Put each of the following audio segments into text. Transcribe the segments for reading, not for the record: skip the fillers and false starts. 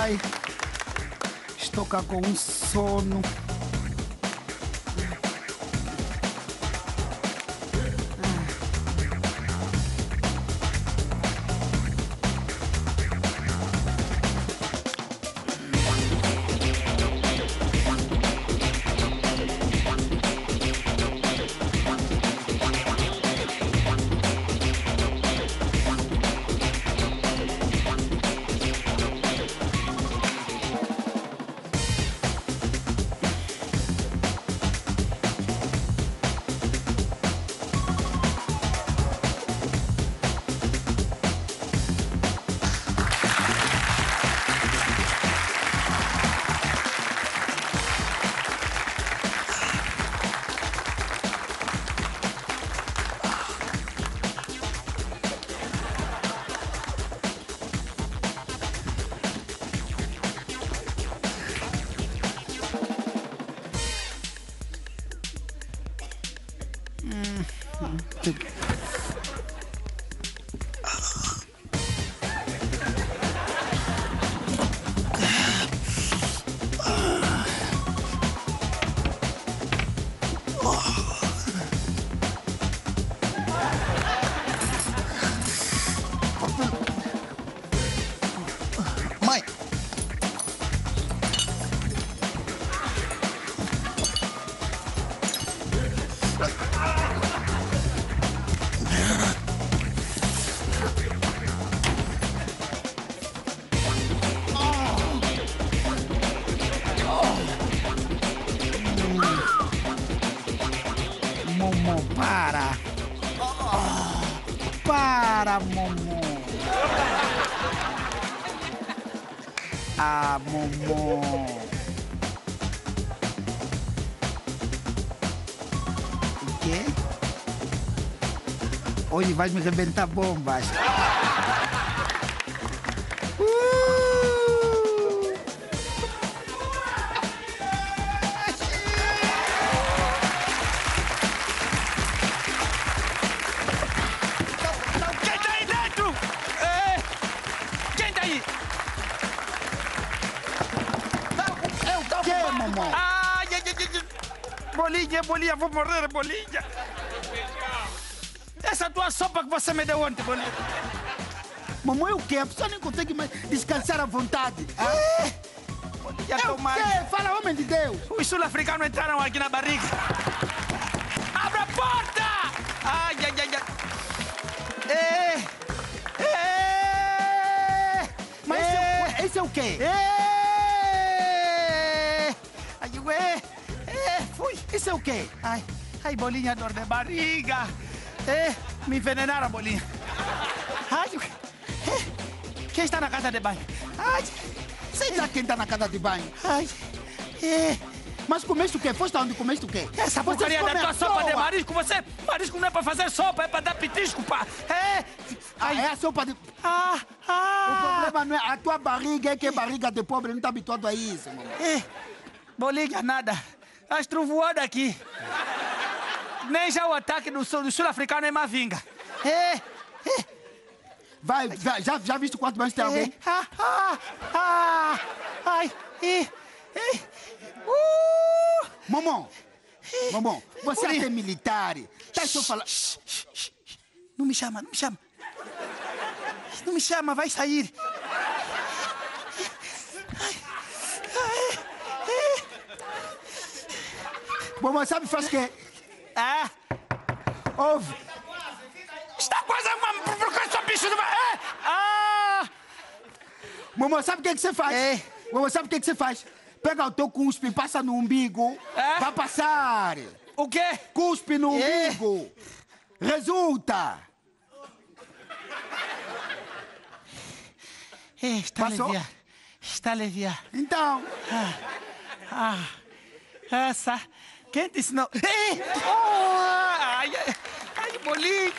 Ai, estou cá com um sono. Mãe! Momo, para! Para, Momo! Ah, Momo! O quê? Hoje vais me rebentar bombas. Quem tá aí dentro? É... Quem tá aí? O quê, Momo? Ai, ai, ai, ai. Bolinha, bolinha, vou morrer, bolinha. Essa tua sopa que você me deu ontem, bolinha. Momo, é o quê? A pessoa nem consegue mais descansar à vontade. Bolinha, É o tomara. quê? Fala, homem de Deus! Os sul-africanos entraram aqui na barriga. Abra a porta! Ai, ai, ai, ai. Mas esse é o quê? Ai, fui. Esse é o quê? Ai, ai, bolinha, dor de barriga. Me envenenaram, bolinha. Ai, quem está na casa de banho? Ai, Sei lá quem tá na casa de banho. ai, Mas comeste o quê? Foste aonde comeste o quê? essa Vocês porcaria da comem tua à sopa de toa. marisco, marisco não é para fazer sopa, é para dar pitisco, pá. É a sopa de... O problema não é a tua barriga, é que é barriga de pobre, não tá habituado a isso, mamãe. Bolinha, nada. As trovoadas aqui. Nem já o ataque do sul-africano é Mavinga. Vai, já viste quanto mais tem alguém? Ai, Mamão, você Bolinha. é militar. Tá só falando... Não me chama, não me chama. Não me chama, vai sair. Mamãe, sabe faz o quê? Ouve. Está quase uma... Por que só bicho do... Mamãe, sabe o que você faz? Mamãe, sabe o que você faz? Pega o teu cuspe, passa no umbigo. Vai passar. O quê? Cuspe no umbigo. Resulta. Está Passou? aliviado. Está aliviado. Então, Essa... Quem te ensinou? Ai, bolinha!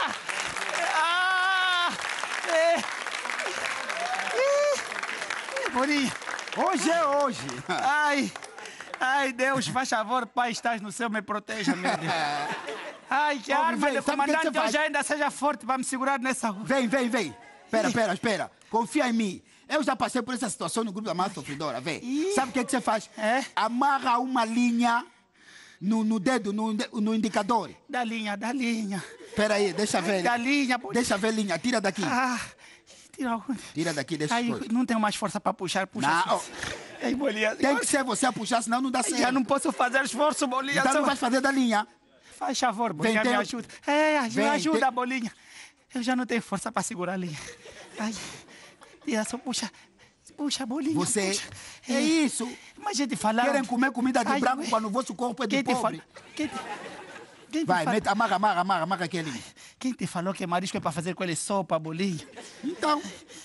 Bolinha! hoje é hoje. Ai, Deus, faz favor, Pai, estás no céu, me proteja, meu Deus. Ai, que a arma vem, do sabe o que comandante você faz? hoje ainda seja forte para me segurar nessa rua. Vem. Espera. Confia em mim. Eu já passei por essa situação no grupo da Massa Sofredora, vê. Ih. Sabe o que é que você faz? É? Amarra uma linha no dedo, no indicador. Da linha, da linha. Espera aí, deixa ver. Da linha, Bolinha. Deixa ver a linha, tira daqui. Ah, tira onde? Tira daqui, deixa Ai, coisa. não tenho mais força para puxar, puxa. Não. Assim. Ai, Bolinha. Tem que ser você a puxar, senão não dá certo. Já não posso fazer esforço, Bolinha. Então não vais fazer da linha. Faz favor, Bolinha, Vem, me tem- ajuda. É, Vem, ajuda, tem- Bolinha. Eu já não tenho força para segurar a linha. Ai, tira, só puxa. Puxa, Bolinha, Você... puxa. É isso. Mas gente falaram... Querem comer comida de Ai, branco ué. quando o vosso corpo é de Quem te pobre. falou? Quem te Vai, falou? mete, amarra aqui a linha. Quem te falou que marisco é para fazer com ele sopa, Bolinha? Então,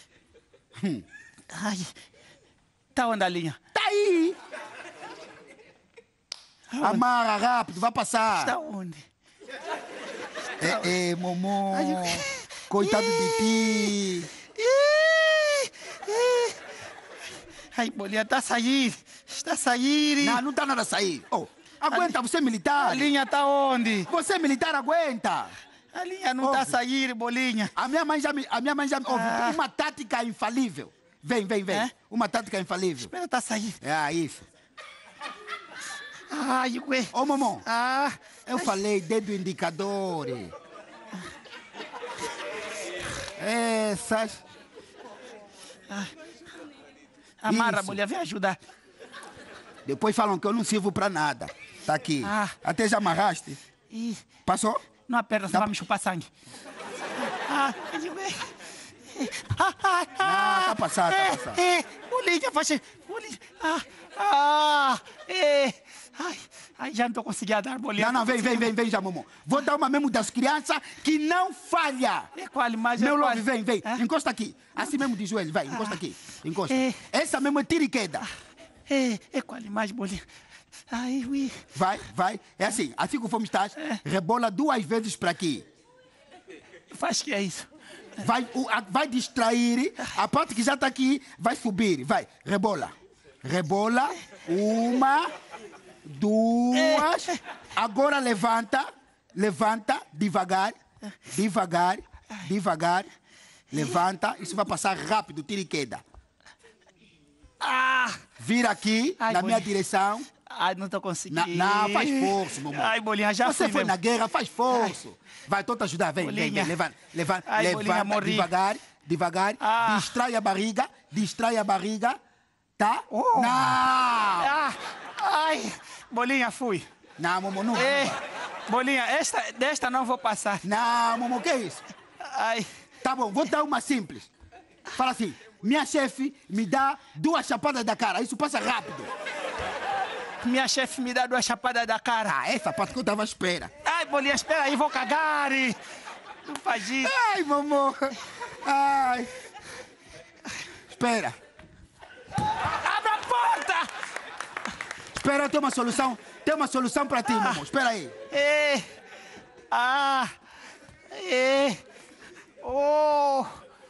Ai, tá onde a linha? tá aí. Amarra rápido, vai passar. Está onde? Momô. Ai, Coitado de ti. Ih, ih. Ai, Bolinha, está a sair. Está a sair. Não tá nada a sair. Oh, aguenta, você é militar. A linha está onde? Você é militar, aguenta. A linha não está a sair, Bolinha. A minha mãe já me ouve. Uma tática infalível. Vem. É? Uma tática infalível. Espera, está a sair. É isso. Ai, ué. Ô, mamão, Ah, eu falei dedo indicador. Essas. amarra, Isso. mulher, vem ajudar. Depois falam que eu não sirvo pra nada. Tá aqui. Ah. Até já amarraste. Ih, Passou? não aperta, senão vai me chupar sangue. Ah, ai, ué. Tá passado, tá passado. Bolinha, faz... Bolinha. Ai, já não tô conseguindo dar, Bolinha. Não, vem já, mamão. Vou dar uma mesmo das crianças que não falha. É qual mais? Meu é qual? love, vem. Ah? Encosta aqui. Assim mesmo de joelho, vai, encosta aqui. Encosta. É. Essa mesmo é tira e queda. É qual mais, Bolinha? Ai, ui. Vai. É assim que fomos estar, rebola 2 vezes para aqui. Faz que é isso? Vai distrair, a parte que já está aqui vai subir. Vai, rebola. 1, 2. Agora levanta devagar. Levanta, isso vai passar rápido, tira e queda. Vira aqui, Ai, na minha Bolinha. direção. Ai, não tô conseguindo. Não, faz força, mamãe. Ai, Bolinha, já Você fui foi mesmo. na guerra, faz força. Vai, tô te ajudar, vem, Bolinha. levanta, Ai, Bolinha, morri. devagar, Ah. distrai a barriga, tá? Oh. Não! Ai, Bolinha, fui. Não, mamãe, não. Bolinha, desta não vou passar. Não, mamãe, o que é isso? Ai, Tá bom, vou dar uma simples. Fala assim, minha chefe me dá 2 chapadas da cara, isso passa rápido. minha chefe me dá 2 chapadas da cara. Essa parte que eu tava à espera. Ai, Bolinha, espera aí, vou cagar. Não faz isso. Ai, mamãe. Ai. Espera. Abre a porta! Espera, eu tenho uma solução. Tem uma solução pra ti, mamãe. Espera aí. Oh,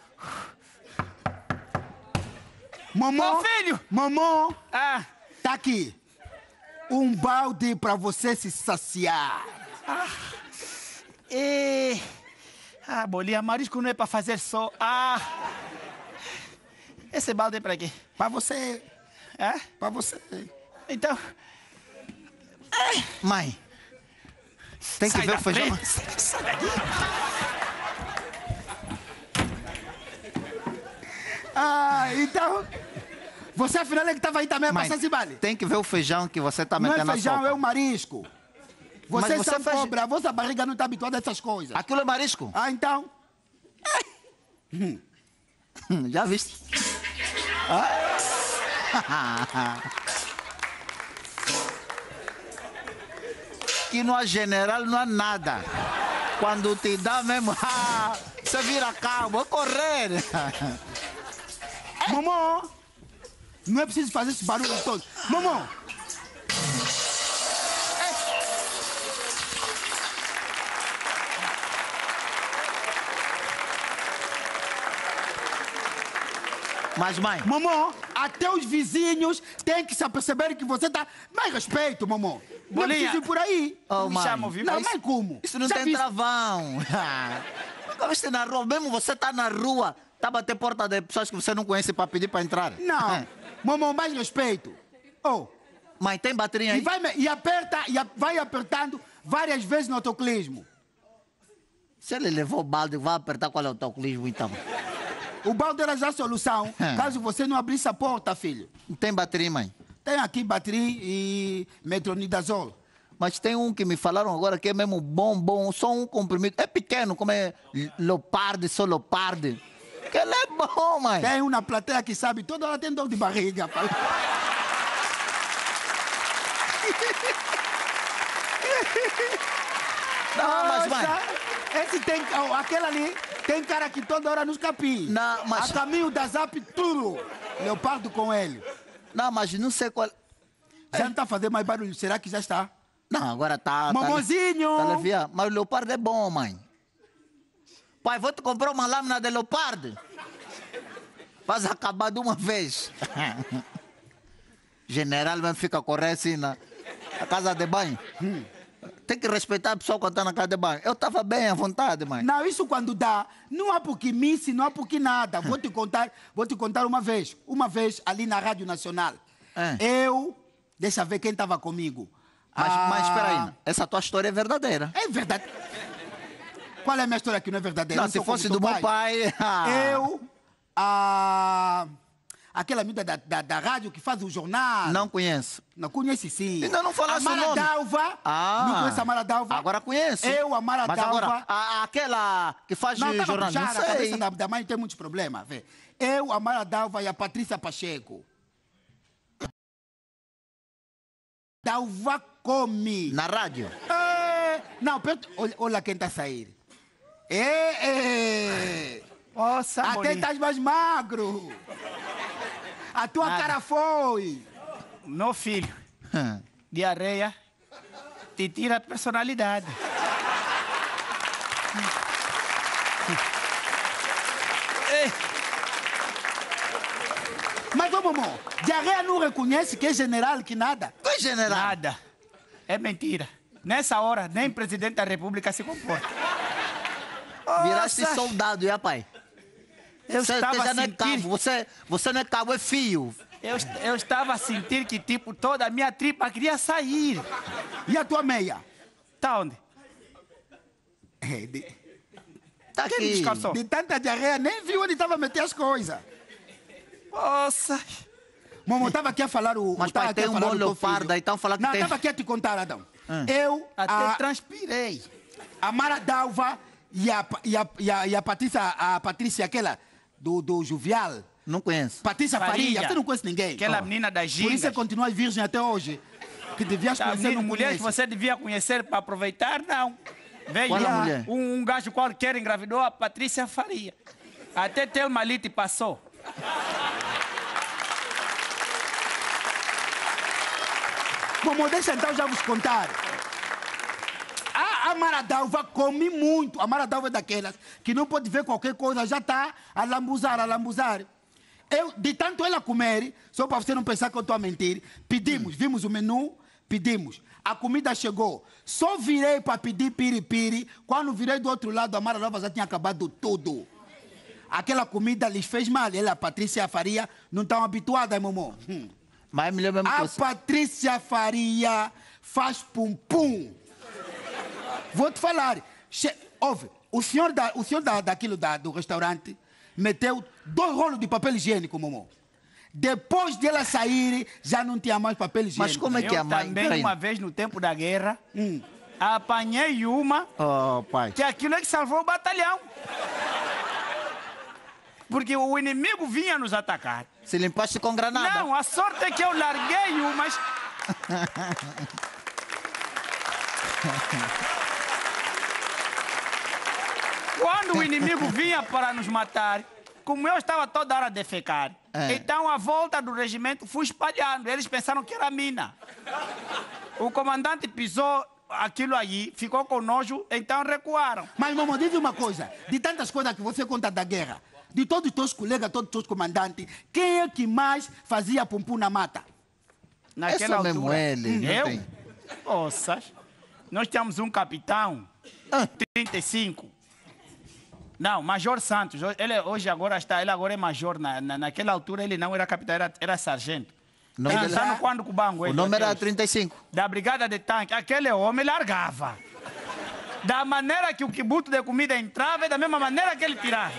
Mamãe. Meu filho! Mamãe. ah, Tá aqui. Um balde pra você se saciar. Bolinha, marisco não é pra fazer só. Esse balde é pra quê? Pra você. É? Pra você. Então, Mãe, tem que sai ver da o feijão. frente. Sai daqui. Então. Você afinal é que tava aí também Mãe, pra Sacibale. tem que ver o feijão que você tá Não é metendo na feijão, sopa. é o marisco. Vocês você são faz- cobra, a vossa barriga não tá habituada a essas coisas. Aquilo é marisco? Então. Já viste? Que não há general, não há nada. Quando te dá mesmo, você vira cabo, vou correr. Mamãe. Não é preciso fazer esse barulho todo. Mamãe. Mas, mãe, Mamãe, até os vizinhos têm que se aperceber que você tá... Mais respeito, mamãe. Não é Bolinha. preciso ir por aí. oh, Me mãe, chama, viu? Não, mas como? isso não Já tem vi- travão. Nunca viste na rua, mesmo você tá na rua, tá a bater porta de pessoas que você não conhece para pedir para entrar. Não, mamão, mais respeito. Oh, Mas tem bateria aí? Vai apertando várias vezes no autoclismo. Se ele levou o balde, vai apertar qual é o autoclismo então? O balde era já a solução, caso você não abrisse a porta, filho. Não tem bateria, mãe? Tem aqui bateria e metronidazol. Mas tem um que me falaram agora que é mesmo bom, só um comprimido. É pequeno, como é Leopardi, só Leopardi. Que ele é bom, mãe. Tem uma plateia que sabe, toda hora tem dor de barriga. Não, mas mãe... Esse tem, aquele ali tem cara que toda hora nos capim. Não, mas... A caminho da Zap, tudo. Leopardo com ele. Não, mas não sei qual... Já não está fazendo mais barulho, será que já está? Não, agora tá... Mamozinho! Tá aliviado. Mas o Leopardo é bom, mãe. Pai, vou te comprar uma lâmina de Leopardo. Faz acabar de uma vez. General mesmo fica correndo assim na casa de banho. Tem que respeitar a pessoa quando está na casa de banho. Eu estava bem à vontade, mãe. Não, isso quando dá, não há porque misse, não há porque nada. Vou te contar uma vez. Uma vez ali na Rádio Nacional. Deixa ver quem estava comigo. Mas espera aí, essa tua história é verdadeira. É verdade. Qual é a minha história que não é verdadeira? Não, se fosse do meu pai... Aquela amiga da rádio que faz o jornal. Não conheço. Não conhece, sim. Ainda não falasse o nome. Amara Dalva. Não conhece a Amara Dalva? Agora conheço. Amara Mas Dalva. agora, aquela que faz jornal, não A sei. cabeça da mãe tem muitos problemas. Vê. A Amara Dalva e a Patrícia Pacheco. Dalva come. Na rádio? Não, olha quem está a sair. Nossa, até estás mais magro. A tua cara foi. Meu filho, diarreia te tira a personalidade. Mas, ô, mamão, diarreia não reconhece que é general, que nada? Que é general? Nada. É mentira. Nessa hora, nem presidente da República se comporta. Viraste soldado, e pai? Você já não é cabo, você não é cabo, é fio. Eu estava a sentir que, tipo, toda a minha tripa queria sair. E a tua meia? Tá onde? Tá Quem aqui. descalçou? De tanta diarreia, nem viu onde estava a meter as coisas. Nossa. Mamãe, estava aqui a falar o... Mas pai, tem um bom Leopardo aí, então falar que não, tem... Não, estava aqui a te contar, Adão. Até transpirei. A Mara Dalva e a Patrícia, aquela do Jovial. Não conheço. Patrícia Faria, você não conhece ninguém. Aquela menina das gingas. Por isso você continua virgem até hoje. Que devias conhecer, não mulher conhece. que você devia conhecer para aproveitar, não. Veio Qual a mulher? um gajo qualquer engravidou a Patrícia Faria. Até Thelma Lite passou. Como deixa então já vos contar. A Mara Dalva come muito. A Mara Dalva é daquelas que não pode ver qualquer coisa, já está a lambuzar. De tanto ela comer, só para você não pensar que eu estou a mentir, pedimos, vimos o menu, pedimos. A comida chegou. Só virei para pedir piripiri. Quando virei do outro lado, a Mara Dalva já tinha acabado tudo. Aquela comida lhes fez mal. Ela, a Patrícia Faria, não estão habituadas, mamão. Mas é melhor mesmo A Patrícia Faria faz pum-pum. Vou te falar. Ouve, o senhor do restaurante meteu 2 rolos de papel higiênico, mamão. Depois de ela sair, já não tinha mais papel higiênico. Mas como é que é a mãe? Também, uma vez no tempo da guerra, apanhei uma pai. que aquilo é que salvou o batalhão. Porque o inimigo vinha nos atacar. Se limpaste com granada? Não, a sorte é que eu larguei umas... Quando o inimigo vinha para nos matar, como eu estava toda hora a defecar, então a volta do regimento fui espalhando. Eles pensaram que era mina. O comandante pisou aquilo aí, ficou com nojo, então recuaram. Mas, mamãe, diz uma coisa. De tantas coisas que você conta da guerra, de todos os teus colegas, todos os teus comandantes, quem é que mais fazia pumpum na mata? Naquela altura. Mesmo ele. Eu? Nossa, nós tínhamos um capitão, 35. Não, Major Santos. Ele hoje agora está, ele agora é major. Naquela altura ele não era capitão, era sargento. Está no quando Cubango. O nome era 35. Da brigada de tanque. Aquele homem largava. Da maneira que o quibuto de comida entrava e da mesma maneira que ele tirava.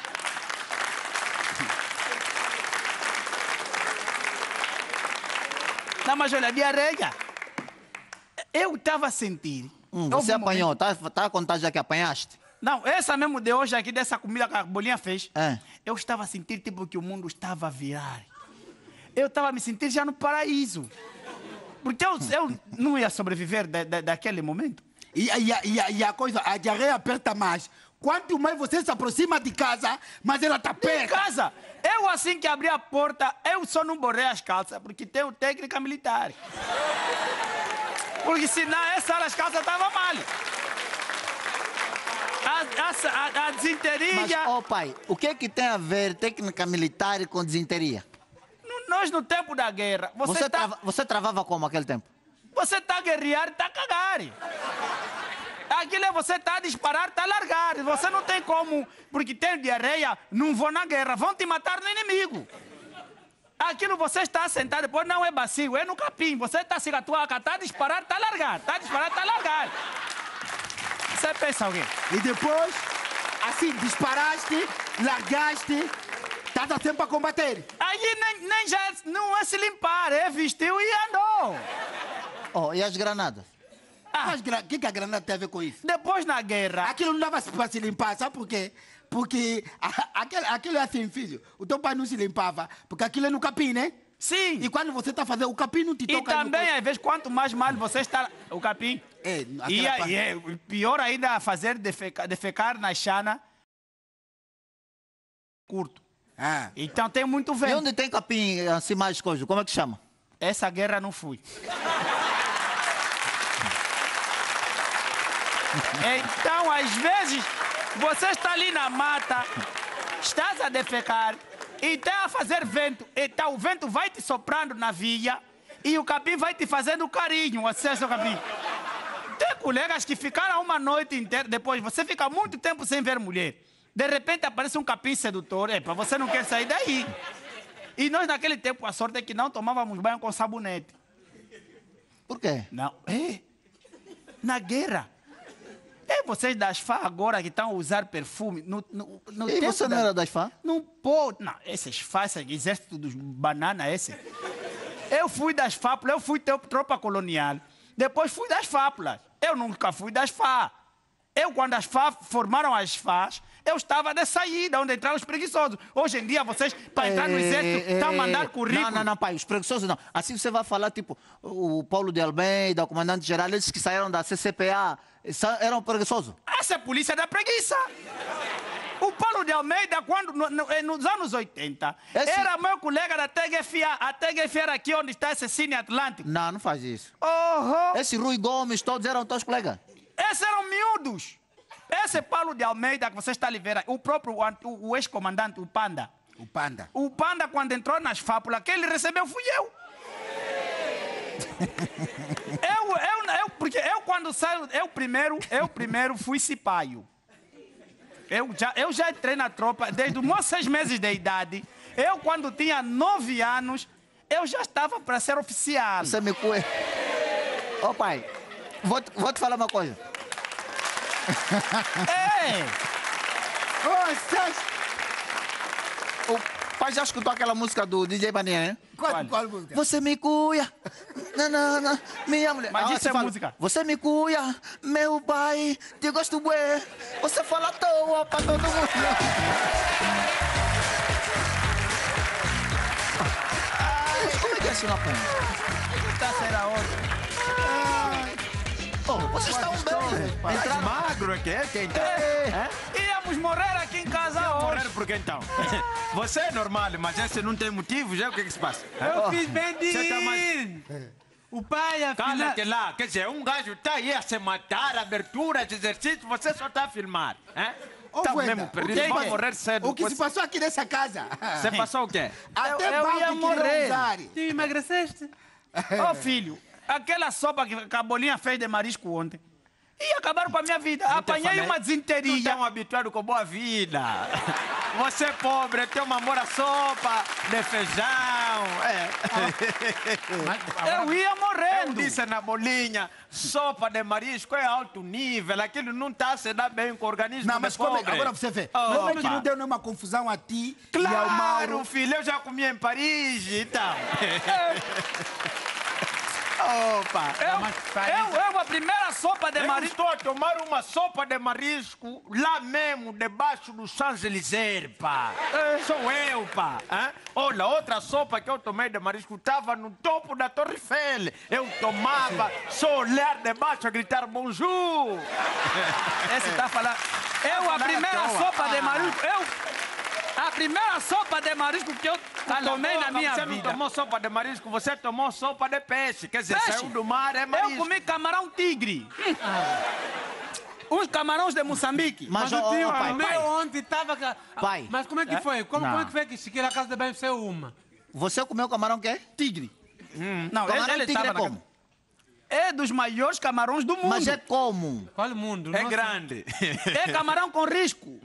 Não, mas olha, diarreia. Eu estava a sentir. Você apanhou, tá a contar já que apanhaste? Não, essa mesmo de hoje aqui, dessa comida que a Bolinha fez, É. eu estava a sentir tipo que o mundo estava a virar. Eu estava a me sentir já no paraíso. Porque eu não ia sobreviver daquele momento. E a coisa, a diarreia aperta mais. Quanto mais você se aproxima de casa, mais ela tá Em perto. casa, eu assim que abri a porta, eu só não borrei as calças, porque tenho técnica militar. Porque senão essa hora as calças estavam mal. A desinteria... Mas, ó pai, o que é que tem a ver técnica militar com desinteria? Nós no tempo da guerra, Você travava como aquele tempo? você tá a guerrear, tá a cagar. Aquilo é você tá a disparar, tá a largar. Você não tem como, porque tem diarreia, não vou na guerra, vão te matar no inimigo. Aquilo você está sentado, depois não é bacio, é no capim. Você está se atuar, tá a disparar, tá a largar. Tá a disparar, tá a largar. Você pensa o quê? E depois, assim, disparaste, largaste, estás a sempre a combater. Aí nem já não é se limpar, é vestiu e andou. Oh, e as granadas? Mas o que a granada tem a ver com isso? Depois na guerra, Aquilo não dava para se limpar, sabe por quê? Porque aquilo é assim, filho. O teu pai não se limpava, porque aquilo é no capim, né? sim. E quando você está a fazer, o capim não te E toca. também, às vezes, quanto mais mal você está... O capim. É, E aquela parte. é pior ainda fazer defecar na chana curto. Ah. Então tem muito E vento. onde tem capim assim mais coisa? Como é que chama? Essa guerra não fui. Então, às vezes, você está ali na mata, estás a defecar e está a fazer vento. Então, o vento vai te soprando na via e o capim vai te fazendo carinho, acesso ao capim. Tem colegas que ficaram uma noite inteira, depois você fica muito tempo sem ver mulher. De repente aparece um capim sedutor, epa, você não quer sair daí. E nós naquele tempo, a sorte é que não tomávamos banho com sabonete. Por quê? Não, na guerra. Vocês das FA agora que estão a usar perfume. No E tempo você não era das FA? Não pode. Não, esses FA, esse exército dos banana, esse. Eu fui das FAPULAS, eu fui tropa colonial. Depois fui das FAPULAS. Eu nunca fui das FA. Eu, quando as FA formaram as FAs, eu estava de saída, onde entraram os preguiçosos. Hoje em dia, vocês, para entrar no exército, estão a mandar currículo. Não, pai, os preguiçosos não. Assim você vai falar, tipo, o Paulo de Almeida, o comandante-geral, eles que saíram da CCPA, eram preguiçosos. Essa é a polícia da preguiça. O Paulo de Almeida, quando, nos anos 80, era meu colega da TGFA. A TGFA era aqui onde está esse Cine Atlântico. Não faz isso. Uhum. Esse Rui Gomes, todos eram teus colegas. Esses eram miúdos. Esse Paulo de Almeida que você está ali vendo, o próprio o ex-comandante, o Panda. O Panda. O Panda, quando entrou nas fábulas, quem ele recebeu fui eu. Porque eu quando saio, eu primeiro fui cipaio. Eu já entrei na tropa desde os meus 6 meses de idade. Eu, quando tinha 9 anos, eu já estava para ser oficial. Você me cuida. Ô pai, vou te falar uma coisa. O pai já escutou aquela música do DJ Baninha, né? Qual música? Você me cuia, não, minha mulher. Mas isso você é fala, música. Você me cuia, meu pai, te gosto bué. Você fala à toa pra todo mundo. Como é que é isso na ponta? Esta será outra. Oh, vocês estão bem. Estás magro aqui, é? Quem tá? Íamos morrer aqui em casa Morrer hoje. por que então? Você é normal, mas esse não tem motivo, já o que é que se passa? Eu fiz bem de Você tá ir. O pai, afinal... Cala-te lá, quer dizer, um gajo está aí a se matar, abertura de exercício, você só está a filmar. Está Wenda, mesmo perdido, vai morrer cedo. O que se passou aqui nessa casa? Você passou o quê? Até eu balde ia queriam morrer. usar. Tu emagreceste? Ô filho, aquela sopa que a Bolinha fez de marisco ontem, E acabaram com a minha vida. Apanhei uma Não desinteria. estão habituados com boa vida. Você é pobre, tem uma amor à sopa de feijão. Eu ia Eu morrendo. disse na bolinha, sopa de marisco é alto nível, aquilo não está a se dar bem com o organismo Não, mas de como, pobre. agora você vê. Opa. Como é que não deu nenhuma confusão a ti e ao Mauro? Claro, filho, eu já comi em Paris, então. Opa! Eu, a primeira sopa de Eu marisco. estou a tomar uma sopa de marisco lá mesmo, debaixo do Champs-Élysées, pá. Sou eu, pá. Hã? Olha, outra sopa que eu tomei de marisco estava no topo da Torre Eiffel. Eu tomava, só olhar debaixo a gritar bonjour. Esse tá falando. Eu, a primeira sopa de marisco. A primeira sopa de marisco que eu tomei na minha você vida. Você não tomou sopa de marisco, você tomou sopa de peixe. Quer dizer, Peixe? saiu do mar, é marisco. Eu comi camarão tigre. Uns camarões de Moçambique. Mas, Mas o tio, pai, o meu ontem estava... Pai. Mas como é que foi? Como é que foi que Chiqueira, a casa de banho, saiu uma? você comeu camarão quê? Tigre. Não, Camarão ele tigre tava é na- como? É dos maiores camarões do mundo. Mas é como? Qual o mundo? É Nossa. grande. É camarão com risco.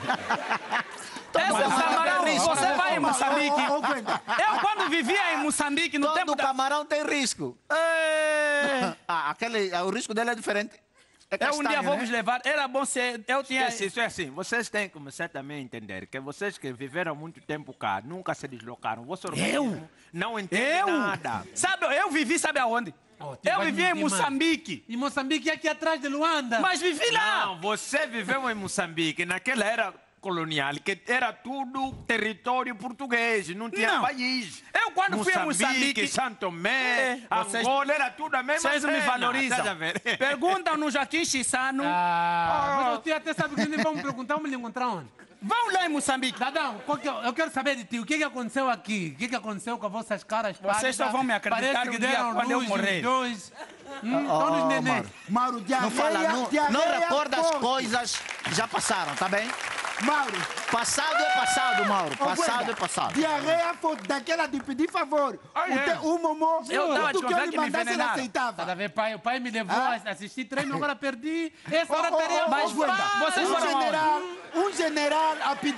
Esse mundo camarão, tem risco. você vai em Moçambique. Wenda, Eu, quando vivia em Moçambique, no Todo tempo da... camarão tem risco. É, O risco dele é diferente. É eu um dia castanho, vou né? vos levar. Era bom ser... Eu tinha... Isso é assim. Vocês têm que começar também a entender que vocês que viveram muito tempo cá, nunca se deslocaram. Você organismo não entende nada. Sabe, eu vivi, sabe aonde? Oh, tio, Eu vai vivia em mentir, mano. Moçambique. E Moçambique é aqui atrás de Luanda. Mas vivi lá. Não, você viveu em Moçambique, naquela era colonial, que era tudo território português, não tinha Não. país. Eu, quando fui a Moçambique... São Tomé, vocês- Angola, era tudo a mesma Vocês não me cena, valorizam. estás a ver? Perguntam no Joaquim Chissano. Mas o tio até sabe que eles vão me perguntar, vamos lhe encontrar onde? Vão lá em Moçambique. Dadão, eu quero saber de ti, o que aconteceu aqui? O que aconteceu com as vossas caras pálidas? Vocês só vão me acreditar Parece que um dia deram quando eu luz, morrer. os dois. Todos neném. Mauro, Não fala, não recorda as forte. coisas que já passaram, tá bem? Mauro, Passado é passado, Mauro. ô, Passado Wenda, é passado. diarreia forte daquela de pedir favor. é. O Momô, Eu tava tudo que desconfiado eu lhe que me mandasse, ele envenenaram. aceitava. Tá a ver, pai? O pai me levou a assistir treino, agora perdi. Essa hora Ô, teria... mas Wenda, vocês foram um general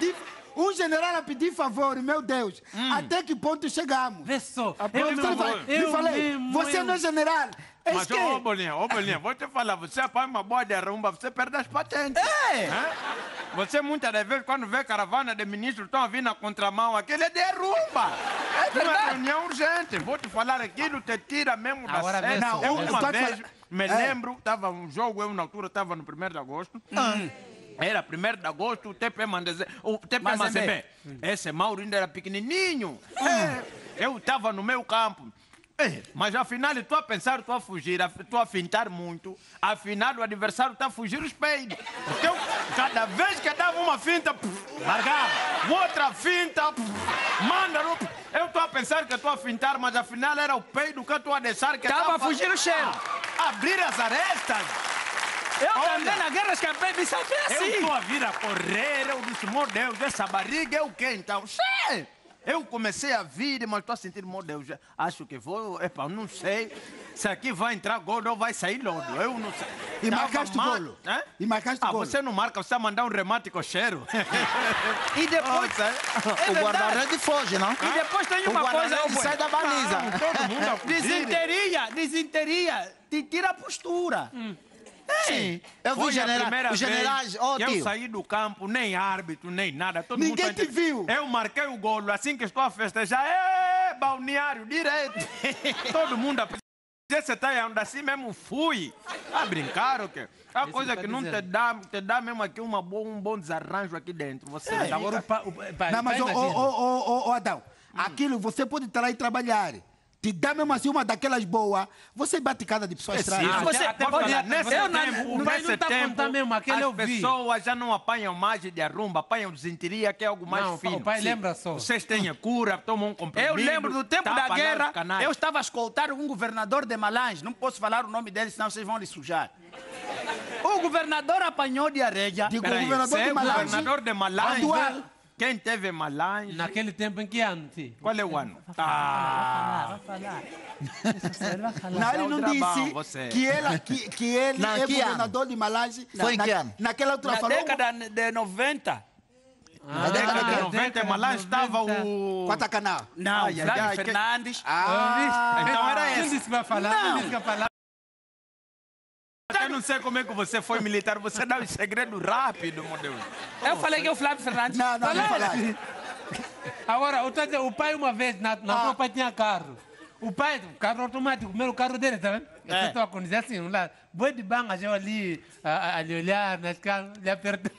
a pedir favor, meu Deus. Até que ponto chegamos? Vê só. Eu falei, você não é general. É Mas, que... ô Bolinha, vou te falar, você faz uma boa derrumba, você perde as patentes. Hã? Você muitas das vezes, quando vê caravana de ministros estão a vir na contramão, aquele é derruba. É uma reunião urgente. Vou te falar, aquilo te tira mesmo da Agora vê cena. só. Eu Eu uma tô a vez, falar- me lembro, estava um jogo, eu na altura estava no 1º de agosto. Era 1º de agosto, o TP Mandezé, o TP Mazembe. Esse Mauro ainda era pequenininho. Eu estava no meu campo. Mas afinal, estou a pensar, estou a fugir, estou a fintar muito. Afinal, o adversário está a fugir os peidos. Porque eu, cada vez que dava uma finta, largava. Outra finta, manda. Eu estou a pensar que estou a fintar, mas afinal era o peido que eu estou a deixar. Que Tava a fugir o cheiro. Abrir as arestas. Eu Olha. também na guerra escapei de saber Eu assim. estou a vir a correr, eu disse, meu Deus, essa barriga é o quê então? Sei! Eu comecei a vir, mas estou a sentir, meu Deus, acho que vou, não sei se aqui vai entrar gol ou vai sair lodo, eu não sei. E marcaste o golo? Hã? E marcaste o golo? Você não marca, você vai mandar um remate com cheiro. E depois... O guarda-rede foge, não? E depois tem O uma coisa... guarda-rede sai da baliza. Todo mundo a fugir. Desinteria, te tira a postura. Sim. Eu vi Foi a os primeira generais. vez Ó, que eu tio. saí do campo, nem árbitro, nem nada. Todo Ninguém mundo te viu. Eu marquei o golo, assim que estou a festejar, balneário, direito. Todo mundo a você tá andando assim mesmo, fui. A brincar, o quê? A coisa que não te dá mesmo aqui um bom desarranjo aqui dentro. Você Agora o pai... Não, mas, ô, Adão, aquilo você pode estar lá e trabalhar. Te dá mesmo assim uma daquelas boas, você bate cada de pessoas estranhas. Você- Olha, nesse o pai nesse não tá tempo, contando mesmo, aquele eu as vi. pessoas já não apanham mais de arrumba, apanham desinteria, que é algo mais Não, fino. o pai Sim. lembra só. Vocês têm a cura, tomam um comprimido. Eu lembro do tempo tapa da lá guerra, os canais. eu estava a escoltar um governador de Malange. Não posso falar o nome dele, senão vocês vão lhe sujar. O governador apanhou diarreia. Digo, Peraí, o governador você de é Malange. governador de Malange? Atual. Quem teve Malange? Naquele tempo em que ano, tio? Qual é o ano? Vai falar. Ele vai falar. Não, ele não Trabão, disse você. que ele Não, é que governador de Malange. Foi em que ano? Naquela outra Na falou. década de 90. Na década de 90, Malange estava o... Quatacaná. Não, Ai, ai, Flávio ai, Fernandes. Então era Quem esse. disse que vai falar? Quem disse que vai falar? Eu não sei como é que você foi militar, você dá um segredo rápido, meu Deus. Eu falei que é o Flávio Fernandes. Não falaste. Agora, eu tô dizendo, o pai uma vez, na rua, o pai tinha carro. O pai, carro automático, o primeiro carro dele, tá vendo? Eu estou a conhecer assim, um lado. Boi de banga, eu ali, ali olhar, nas carros, lhe apertar.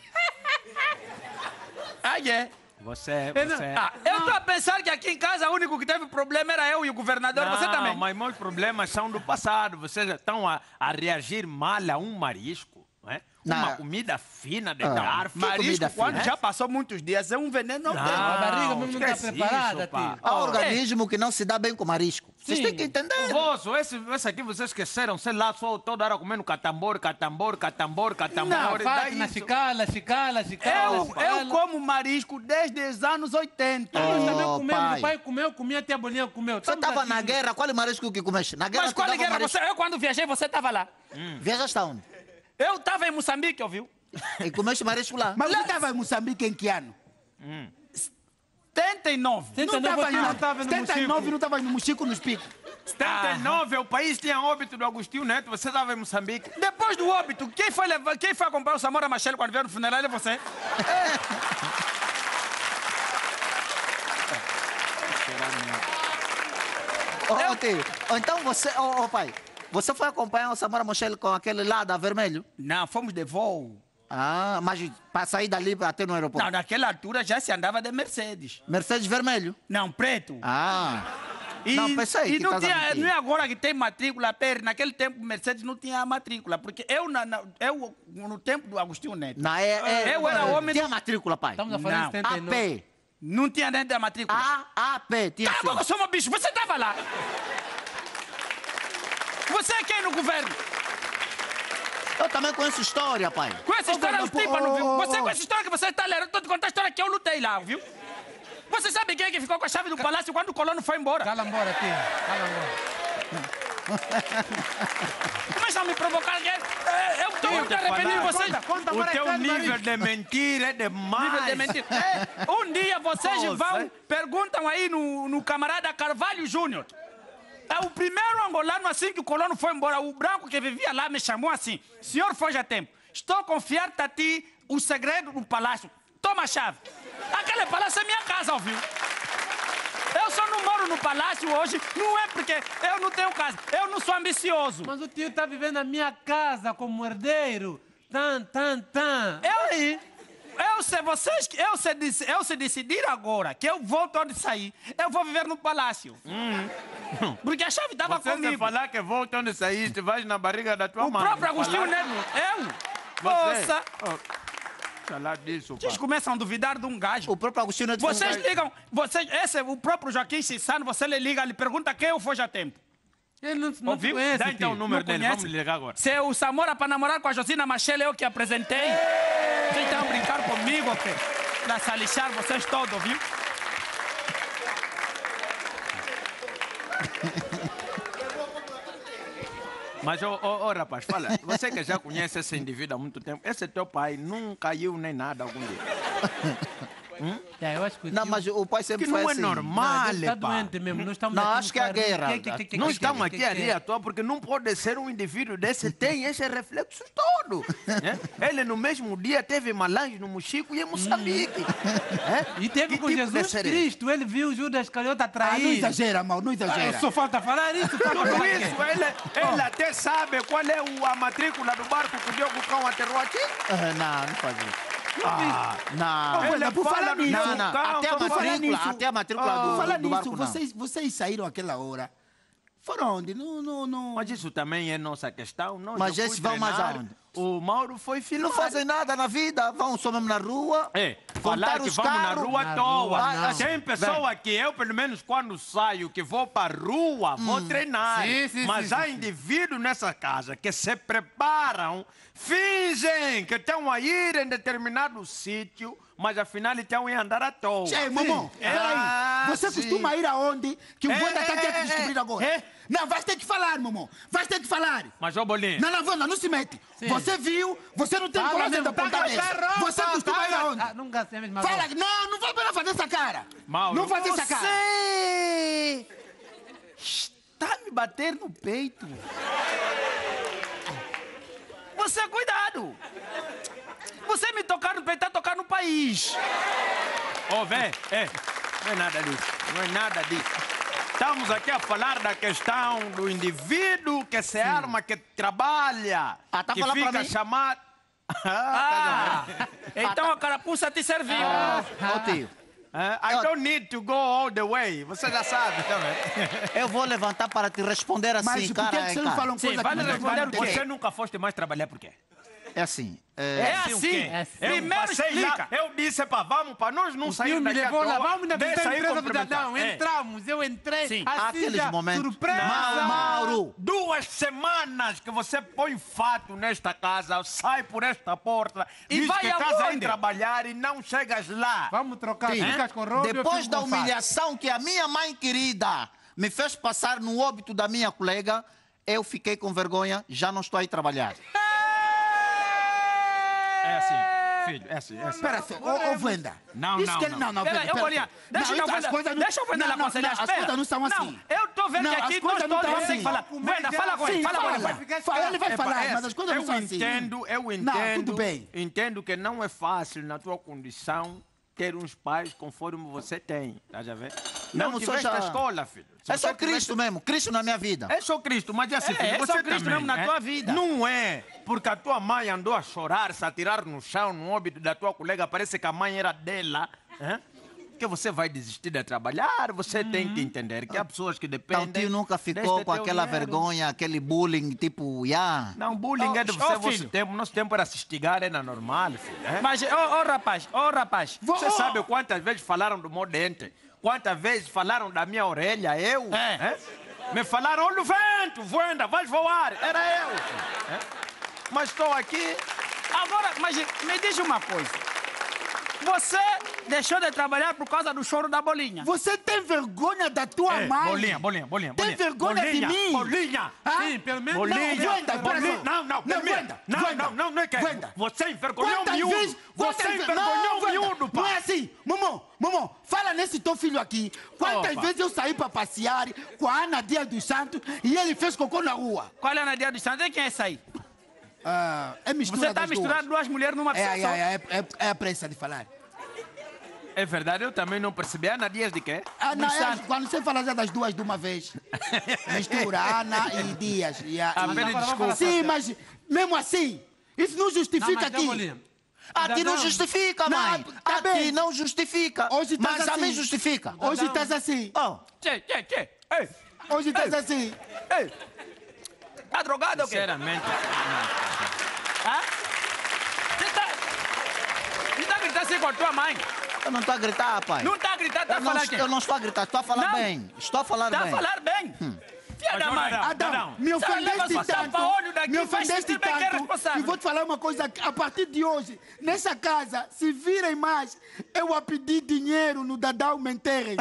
Ah, é? Você... Eu estou a pensar que aqui em casa o único que teve problema era eu e o governador, você também. Mas meus problemas são do passado. Vocês já estão a reagir mal a um marisco, não é? Uma Não. comida fina de garfo. Marisco, quando fina, já passou muitos dias, é um veneno. Não, A barriga mesmo não está esquece preparada, isso, pá. tio. Há organismo que não se dá bem com marisco. Vocês Sim. têm que entender. Vosso, esse aqui vocês esqueceram, sei lá, só toda hora comendo catambor. Não, e faz daí na isso- chicala. Eu como marisco desde os anos 80. Nós também Oh, comemos, pai. o pai comeu, comia até a bolinha comeu. Você estava na guerra, qual é o marisco que comeste? Na guerra Mas te qual dava guerra marisco. você? Eu quando viajei, você estava lá. Viajaste aonde? Eu estava em Moçambique, ouviu? E comeste marisco lá? Mas você estava em Moçambique em que ano? 79. 79 não não estava no 79 Mochico. não estava no Mochico, nos picos. 79, o país tinha óbito do Agostinho Neto, você estava em Moçambique. Depois do óbito, quem foi acompanhar o Samora Machel quando veio no funeral? É você. Ô, tio, então você, pai, você foi acompanhar o Samora Machel com aquele lá da vermelho? Não, fomos de voo. Ah, mas para sair dali até no aeroporto? Não, naquela altura já se andava de Mercedes. Mercedes vermelho? Não, preto. Ah, E, não, pensei e que não, estás a tinha, mentir. não é agora que tem matrícula, pera, naquele tempo Mercedes não tinha matrícula, porque eu no tempo do Agostinho Neto, Não, eu era homem... Tinha matrícula, pai? Estamos a falar Não. de 79. AP. Não tinha dentro da matrícula. AP, tinha Cala a sim. boca, eu sou um bicho, você estava lá. Você é quem no governo? Eu também conheço história, pai. Com essa história, os tipas não viu. Você com essa história que você está lendo, eu estou te contando a história que eu lutei lá, viu? Você sabe quem é que ficou com a chave do palácio quando o colono foi embora? Cala embora, tio. Cala embora. Começam a me provocar. Eu estou muito arrependido de vocês. O teu nível de mentira é demais. Nível de mentira. Um dia vocês Nossa. vão, perguntam aí no camarada Carvalho Júnior. É o primeiro angolano assim que o colono foi embora. O branco que vivia lá me chamou assim: senhor foge a tempo. Estou a confiar-te a ti o segredo do palácio. Toma a chave. Aquele palácio é minha casa, ouviu? Eu só não moro no palácio hoje, não é porque eu não tenho casa. Eu não sou ambicioso. Mas o tio está vivendo na minha casa como herdeiro. Eu se decidir agora que eu volto onde sair, eu vou viver no palácio. Porque a chave estava Você se comigo. falar que volta onde saíste, vais na barriga da tua O mãe. próprio Agostinho Falar- Neto. Eu? Você? Moça, Falar disso, pá. vocês começam a duvidar de um gajo. O próprio Agostinho Neto Vocês foi um ligam, o próprio Joaquim Chissano, você lhe liga, lhe pergunta quem eu foge a tempo. Ele não Ouviu? conhece, Dá então o tio. número Não dele, conhece? vamos ligar agora. Se é o Samora para namorar com a Josina Machel, eu que apresentei. Vocês estão a brincar comigo, ok? Para salixar vocês todos, viu? Mas, rapaz, fala, você que já conhece esse indivíduo há muito tempo, esse teu pai não caiu nem nada algum dia. É, eu acho que o Não, tio- mas o pai sempre Que foi não é assim. normal, Ele está pá. doente mesmo. Nós estamos Não, aqui acho no que é a carro. guerra. Não estamos aqui ali à toa, porque não pode ser um indivíduo desse, tem esses reflexos todos. né? Ele no mesmo dia teve Malange no Mochico e em Moçambique. E teve Que com tipo de Jesus ser Cristo. Ele viu Judas Iscariote Ah, não atrair. exagera, mal, não exagera. Só falta falar isso. Tudo isso, ele até sabe qual é a matrícula do barco que o Diogo Cão aterrou aqui. Não faz isso. Não, Ele por fala falar do nisso, Diogo Não, Cão, até a por falar matrícula, nisso. até a matrícula Por falar do barco, nisso, não. vocês saíram àquela hora. Foram onde? Mas isso também é nossa questão. Mas eu esses fui vão mais treinar, aonde? O Mauro foi filmar. Não fazem nada na vida, vão só mesmo na rua. É, falar contar que os vamos na carros. rua à Na toa. rua, não. Tem pessoa que eu, pelo menos, quando saio, que vou para rua, vou treinar. Sim, Mas há indivíduos nessa casa que se preparam, fingem que estão a ir em determinado sítio, mas afinal estão a andar à toa. Ei, mamão, peraí. Você sim. costuma ir aonde que o Wanda está aqui descobrir agora? é. Não, vais ter que falar, mamão. Vais ter que falar. Mas, ô Bolinha, Não, Wanda, não se mete. Você viu, você não tem Fala coragem de mesmo, tá apontar com a essa. roupa, Você costuma ir aonde? Ah, nunca sei a mesma Fala, coisa. não vale a pena fazer essa cara. Mauro, Não faz essa cara. Você está me bater no peito. Você, cuidado. Você me tocar no peito, está tocando no país. ô, vê, não é nada disso, não é nada disso. Estamos aqui a falar da questão do indivíduo que se arma, que trabalha, Ah, tá que falando pra fica mim? chamado... Então a carapuça te serviu. Ô tio, I don't need to go all the way. Você já sabe também. eu vou levantar para te responder assim, Mas por que cara que em vocês não cara. falam Sim, coisa vai que não responder vai o quê? Você nunca foste mais trabalhar por quê? É assim, É Assim o assim. quê? É assim. Eu Primeiro passei explica. lá, eu disse, vamos para nós não O sair tio me daqui à levou lá, toa. vamos na Deixa visita aí empresa complementar. Cidadão. Entramos, eu entrei. Sim. Assim, Aqueles já, momentos. surpresa. Mauro, 2 semanas que você põe fato nesta casa, sai por esta porta, E diz vai que estás a ir aonde? trabalhar e não chegas lá. Vamos trocar, Sim. ficas com roupa. eu depois fico da com fato. humilhação que a minha mãe querida me fez passar no óbito da minha colega, eu fiquei com vergonha, já não estou aí trabalhar. É assim, filho, é assim. Espera assim, ô Wanda. Não, Isso não, que ele- não. não, Peraí, Wanda, eu vou pera. ali. Deixa Não, eu as coisas não- deixa eu Wanda não, aconselhar. não, as coisas não são assim. Não, eu estou vendo Não, que as aqui coisas nós não todos estão temos que assim. falar. Wanda, fala com ele, Sim, fala com ele. fala. Fala, ele vai falar, mas as coisas não são assim. Eu entendo Não, tudo bem. entendo que não é fácil na tua condição ter uns pais conforme você tem, tá já vendo? Não Não, tiveste só já- a escola, filho. Se É só você tivesse- Cristo mesmo, Cristo na minha vida. É só Cristo, mas é assim, filho, é você só Cristo também, mesmo na é? tua vida. Não é porque a tua mãe andou a chorar, se atirar no chão, no óbito da tua colega, parece que a mãe era dela, que você vai desistir de trabalhar, você tem que entender que há pessoas que Então, dependem... tio nunca ficou deste com teu aquela dinheiro. vergonha, aquele bullying, tipo, Não, bullying é de Ô, você, filho. vosso tempo. Nosso tempo era se estigar, era normal, filho. Mas, ô rapaz. Você sabe quantas vezes falaram do meu dente? Quantas vezes falaram da minha orelha? Eu? É. Me falaram, olha o vento, Wanda, vais voar. Era eu. filho. Mas estou aqui. Agora, mas me diz uma coisa. Você deixou de trabalhar por causa do choro da bolinha. Você tem vergonha da tua mãe? Bolinha. Tem vergonha de mim? Bolinha. Ah? Sim, pelo menos. Bolinha. Não, Wanda, Bolinha. pera Não, só. permita. Wanda, Não é que Wanda. você envergonhou o Quantas miúdo. vezes... Você Não, envergonhou o Wanda, miúdo, não é pá. assim. Mamão, fala nesse teu filho aqui. Quantas Opa. vezes eu saí para passear com a Ana Dia dos Santos e ele fez cocô na rua? Qual é a Nadia dos Santos? Quem é essa aí? É mistura Você está das misturando duas mulheres numa pessoa só. É a pressa de falar. É verdade, eu também não percebi. Ana Dias de quê? Ana, Dos Santos. quando você fala já das duas de uma vez, mistura Ana e Dias. pede desculpa. Sim, mas mesmo assim, isso não justifica aqui. A ti não Cidadão. justifica, mãe. Não, tá A bem. ti não justifica. Hoje estás Mas a assim. mim justifica. Hoje estás assim. Oh, Tchê. Ei, Hoje estás assim. ei. Tá drogado ou quê? Sinceramente. Hã? Você tá gritando assim com a tua mãe? eu não estou a gritar, pai. Não tá gritando, tá eu, não, falando quê? eu não estou a gritar, estou a falar Não. bem. Estou a falar Tá a bem. falar bem. Filha da mãe. Adão, me Você leva ofendeste sua tanto. tapa-olho daqui, Me vai ofendeste sentir bem que é tanto. responsável. E vou te falar uma coisa. A partir de hoje, nessa casa, se virem mais, eu a pedir dinheiro no Dadão me enterrem.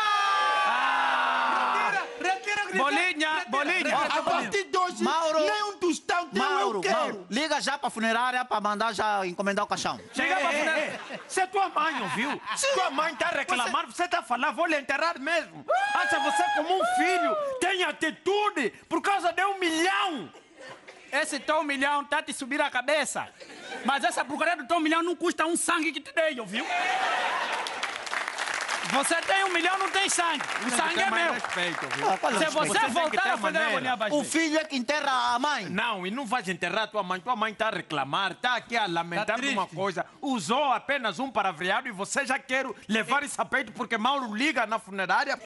Bolinha. A partir de hoje, Mauro. nem um tostão teu eu Mauro, quero. liga já para a funerária para mandar já encomendar o caixão. Chega pra funerária. Se tua mãe ouviu, se tua mãe está reclamando, você está falando, vou lhe enterrar mesmo. Acha você como um filho, tem atitude por causa de 1 milhão. Esse teu 1 milhão tá te subir a cabeça. Mas essa porcaria do teu 1 milhão não custa um sangue que te dei, ouviu? Você tem 1 milhão, não tem sangue. O sangue é meu. Respeito, viu? Qual é o Se respeito? você tem que voltar ter a ofender a maneira. bolinha, vai O ver. filho é que enterra a mãe. Não, e não vais enterrar tua mãe. Tua mãe está a reclamar, está aqui a lamentar Tá de uma triste. coisa. Usou apenas um palavreado e você já quer levar isso a peito porque Mauro liga na funerária.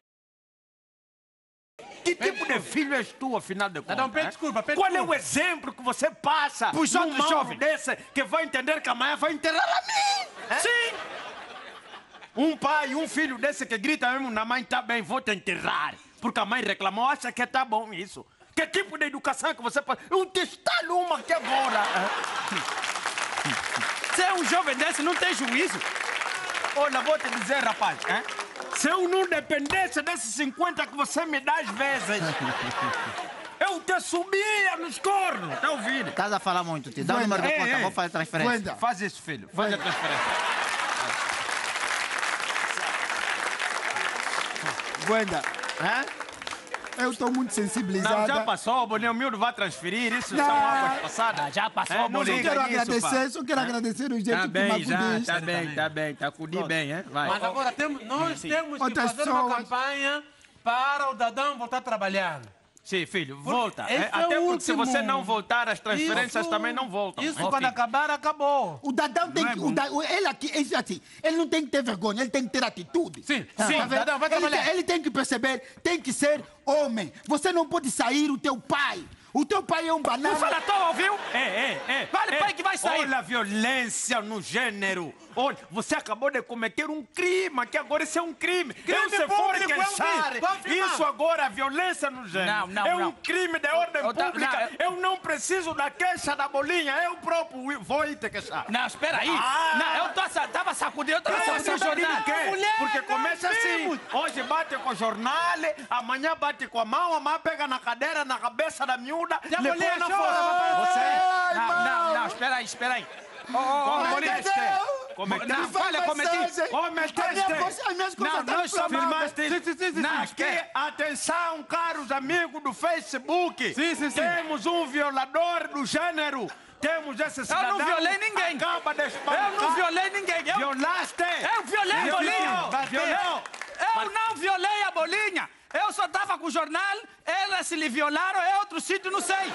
Que tipo de filho és tu, afinal de contas? Não, pede hein? desculpa, pede Qual é desculpa. o exemplo que você passa Pros num outros Mauro jovens. desse que vai entender que amanhã vai enterrar a mim? Sim. Um pai, um filho desse que grita mesmo na mãe, tá bem, vou te enterrar. Porque a mãe reclamou, acha que tá bom isso. Que tipo de educação que você faz? Eu te estalo uma aqui agora. Você é um jovem desse, não tem juízo. Olha, vou te dizer, rapaz, se eu não dependesse desses 50 que você me dá às vezes, eu te subia nos cornos, tá ouvindo? Casa fala muito, te dá o número da conta, vou fazer transferência. Wenda, Faz isso, filho, faz a transferência. Wenda, eu estou muito sensibilizada. Não, já passou, o Bolinho Miúdo vai transferir, isso Não. são águas passadas. Já passou, não Bolinho. Eu liga quero nisso, agradecer, pá. só quero agradecer o jeito Tá que bem, me já, acudiste. tá bem, tá acudi bem, hein? Vai. Mas agora nós temos que Outras fazer uma pessoas. campanha para o Dadão voltar a trabalhar. Sim, filho, volta. esse é Até o porque se último. você não voltar, as transferências Isso- também não voltam. Isso Ó, quando filho. acabar, acabou. O Dadão tem que. Ele aqui, assim, ele não tem que ter vergonha, ele tem que ter atitude. Sim, Tá sim, vendo? Dadão, vai trabalhar. Ele tem que perceber, tem que ser homem. Você não pode sair o teu pai. O teu pai é um banana. Não fala à toa, ouviu? Vale, pai, que vai sair. Olha a violência no gênero. Olha, você acabou de cometer um crime, aqui agora isso é um crime. Eu, se for público, é um queixar, crime. Pode afirmar. isso agora é violência no gênero. Não, é um não. crime de ordem Eu tá- pública. não, eu não preciso da queixa da bolinha, eu próprio vou ir te queixar. Não, espera aí. Ah. Não, tava sacudindo, eu tava sacudindo o jornal. Por quê? mulher, Porque não começa assim. vimos. Hoje bate com o jornal, amanhã bate com a mão, amanhã pega na cadeira, na cabeça da miúda, Já levou mulher na chora, força. papai. Não, espera aí. Ô, Bolinha. Não, falha, cometi. As minhas coisas Não, estão nós só inflamadas. Filmaste? Não, Aqui, espera. atenção, caros amigos do Facebook. Sim. Temos um violador do gênero. Temos esse cidadão. Eu não violei ninguém. Acaba de espancar. Eu não violei ninguém. Violaste. Eu violei a Bolinha. Violou. Eu não violei a Bolinha. Eu só tava com o jornal, elas se lhe violaram, é outro sítio, não sei.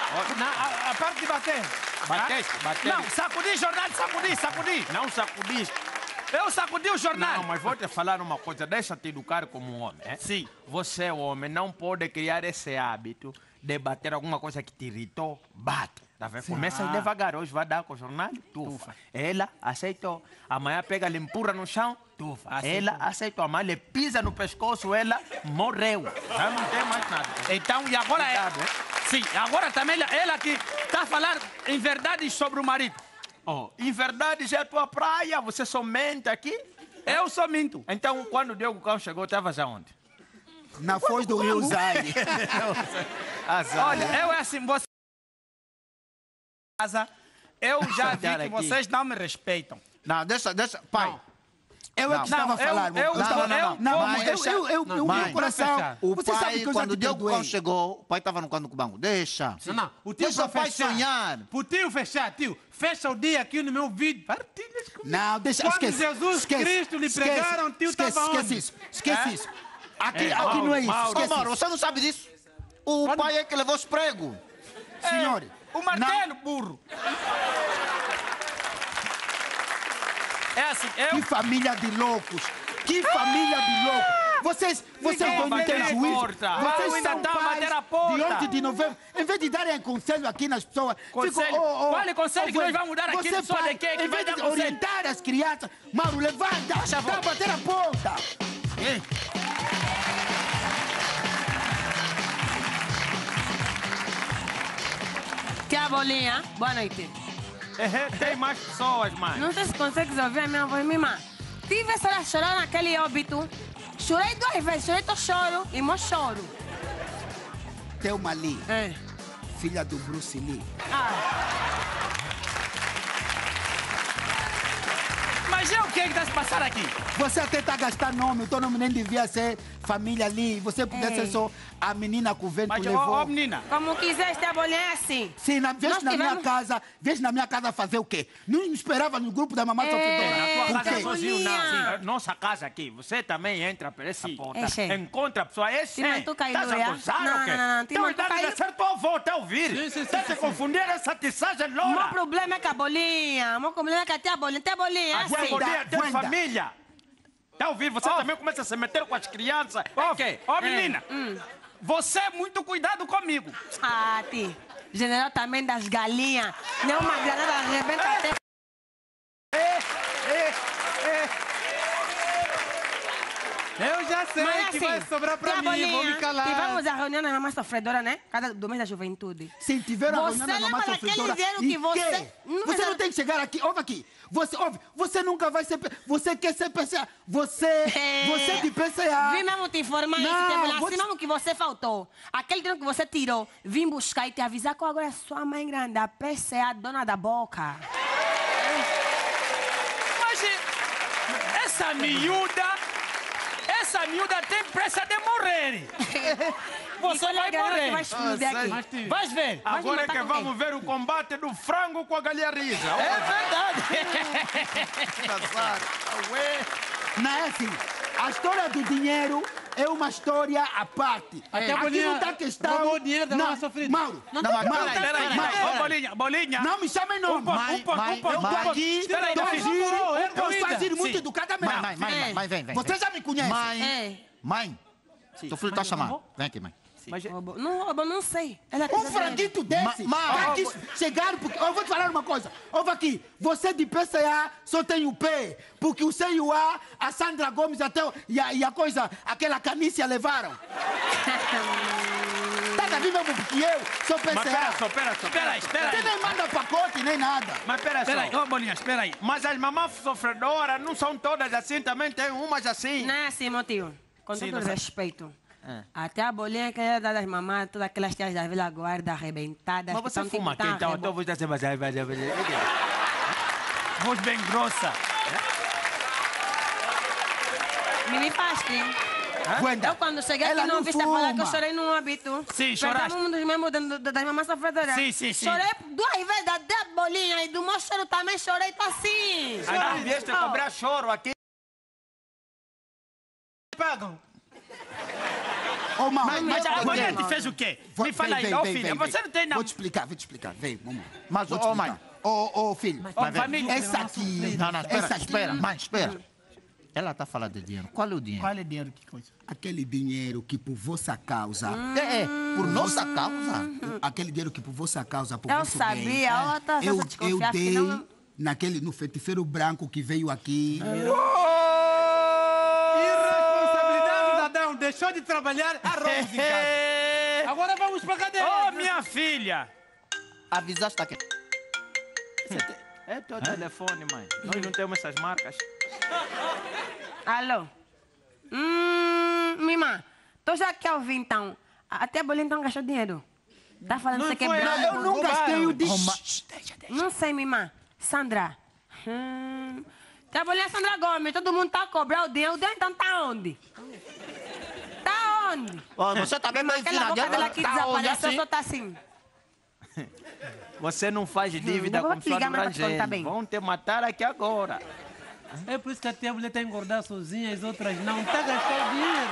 A parte de bater. Bateste. Não, sacudi jornal, sacudi. Não sacudiste. Eu sacudi o jornal. Não, mas vou te falar uma coisa. Deixa te educar como um homem. Sim. Você é homem, não pode criar esse hábito de bater alguma coisa que te irritou, bate. Tá vendo? Começa aí devagar. Hoje vai dar com o jornal, tufa. Ela aceitou. Amanhã pega, lhe empurra no chão, tufa. Ela aceitou. Amanhã lhe pisa no pescoço, ela morreu. Já não tem mais nada. Então, e agora é... Cuidado, hein? Sim, agora também ela que está a falar em verdade sobre o marido. Oh, em verdade, já é a tua praia. Você só mente aqui. Eu só minto. Então, quando o Diogo Cão chegou, estava já onde? Na foz do Rio Zaire. Olha, eu é assim, você... Eu já vi que aqui. vocês não me respeitam. Não, deixa, pai. Eu é que estava a falar. O Mãe, meu coração. O Você sabe pai, que eu já quando te o Diogo Cão perdoei. chegou, o pai estava no canto do banco. Deixa. Não. O tio Deixa o vai pai fechar. sonhar. Pro tio fechar, tio. Fecha o dia aqui no meu vídeo. Partilha comigo. Não, deixa, Quando esquece. Jesus esquece, Cristo lhe esquece, pregaram, o tio esquece, estava esquece onde? isso. Esquece isso. Aqui não é isso. Ô, Esquece Mauro, isso. você não sabe disso? O pai é que levou os pregos. Senhor. O martelo, burro. É assim, Que eu... família de loucos! Que família de loucos! Vocês Ninguém não vai têm bater a juízo! porta. Vocês Ainda são tá a bater a pais porta. de 11 de novembro. Em vez de darem conselho aqui nas pessoas... Conselho? Qual é conselho que nós vamos dar aqui? Você, Só de pai, quem que em vai vez de dar conselho? orientar as crianças... Mauro, levanta! Está a bater a porta! Tia Bolinha, boa noite. Tem mais pessoas, mãe. Não sei se consegues ouvir a minha voz, minha irmã. Tive essa hora chorando naquele óbito. Chorei 2 vezes, chorei teu choro e meu choro. Thelma Lee, É. filha do Bruce Lee. Mas é o que está se passando aqui? Você até está a gastar nome, o teu nome nem devia ser Família Lee. Você podia ser só a menina que o vento Mas, levou. ó, menina, Como quiseste, a Bolinha é assim. Sim, vês Nós na minha tivemos- casa, vês na minha casa fazer o quê? Não esperava no grupo da mamãe sofredora. Na tua O casa quê? sozinho, não. Bolinha. Sim, nossa casa aqui. Você também entra por essa porta. É, chefe. Encontra a pessoa. É Te mantu cair, Estás a Luia. gozar Não, ou quê? não, não, te Então, mantu idade cair. de ser tua avó, tá a ouvir? Sim. Tá te confundir essa tiçagem O meu loura. problema é com a Bolinha. O meu problema é com a tia Bolinha. Tia Bolinha, é A tua assim. bolinha tem Wenda. família. Tá a ouvir? Você também começa a se meter com as crianças. ó, É quê? ó, menina, você é muito cuidado comigo. Ah, ti. General também das galinhas. Não uma granada arrebenta até... já sei Mas que assim, vai sobrar pra tia mim, vou me calar. Tivemos a reunião das mamães sofredoras, né? Cada do mês da juventude. Se tiver a Você reunião da mamãe lembra daquele sofredora, dinheiro e que você... quê? Não, Você mas não tem que chegar aqui, ouve aqui. Você nunca vai ser... Você quer ser PCA. Você de PCA. Vim mesmo te informar Não, esse tempo, vou assim te- mesmo que você faltou. Aquele dinheiro que você tirou, vim buscar e te avisar que agora é sua mãe grande, a PCA, dona da boca. Mas essa miúda tem pressa de morrer. Você E vai quando a garota morrer. vai explodir aqui. Mas, tio, Vais ver. Agora é matar que com quem? vamos ver o combate do frango com a galinhariza. É verdade. Não é assim. A história do dinheiro é uma história à parte. Até a Aqui Bolinha não está questão... roubou o dinheiro da Não, mamãe sofrida. Mauro, Não, Não, mas não, peraí, Peraí, Mas- bolinha. não me chamem nome. Mãe, Eu estou mãe. aqui, Espera aí, estou a não, agir, não, eu estou a cuida. agir muito Sim. educadamente. Mãe, vem. Você já me conhece. Mãe, teu filho tá chamando. Vem aqui, mãe. Roubou. Não roubou, não sei. Ela Um franguito desse, Ma- pra chegar, porque eu vou te falar uma coisa. Ouve aqui, você de PCA só tem o P, porque o C e o A, a Sandra Gomes até, e a coisa, aquela canícia levaram. Tá a ver mesmo porque eu sou Mas pera PCA. só. Espera aí. Você nem manda pacote, nem nada. Mas pera Espera aí, só. ô bolinha, espera aí. Mas as mamães sofredoras não são todas assim, também tem umas assim. Não é assim, meu tio. Com Sim, todo não- respeito. Até a bolinha que era das mamães, todas aquelas tias da Vila Guarda arrebentadas. Mas que você tão fuma tipo, aqui, tão então rebo- você vai. Voz bem grossa. Me faz, sim. Wenda, Eu, quando cheguei ela aqui, não não vi falar que eu fuma. chorei num hábito. Sim, choraste. Perdemos um dos membros das mamães sofredoras. Sim. Chorei 2 vezes da bolinha e do meu choro também chorei, tá assim. Aí não vieste cobrar choro aqui. Pagam. Ô, Mauro, Mas a bolinha Wenda, te fez o quê? vou- Me fala vem, aí, ô vem, filha, vem, você não tem Vou nada. te explicar. Vem, vamos. Mas, Vou te ô, explicar. mãe. Ô, filho. Ô, Mas vem. família. Essa aqui. Não, Essa aqui. espera. Mãe, espera. Ela tá falando de dinheiro. Qual é o dinheiro? Qual é dinheiro, que coisa? Aquele dinheiro que por vossa causa. Por nossa causa. Aquele dinheiro que por vossa causa, por Eu vosso sabia, bem, outra eu essa desconfiar, dei afinal- no feiticeiro branco que veio aqui. Irresponsabilidade, Adão. Deixou de trabalhar, arroz em casa. Agora vamos pra cadeia. Ô, minha filha. Avisaste aqui. É teu telefone, mãe. Nós não temos essas marcas. Alô? Mima, tô já aqui a ouvir então. Até a bolinha então gastou dinheiro. Tá falando que você quer branco. Eu não gastei o dinheiro. Não sei, Mima. Sandra. Tá a bolinha Sandra Gomes, todo mundo tá a cobrar o dinheiro. O dinheiro então tá onde? Tá onde? Ó, você também vai Aquela boca dela que Tá onde desapareceu assim? só tá assim. Você não faz dívida não vou com te sua ligar mais pra te contar Durangene. bem. Vão te matar aqui agora. É por isso que a tia mulher tá a engordar sozinha, as outras não. Tá gastando dinheiro.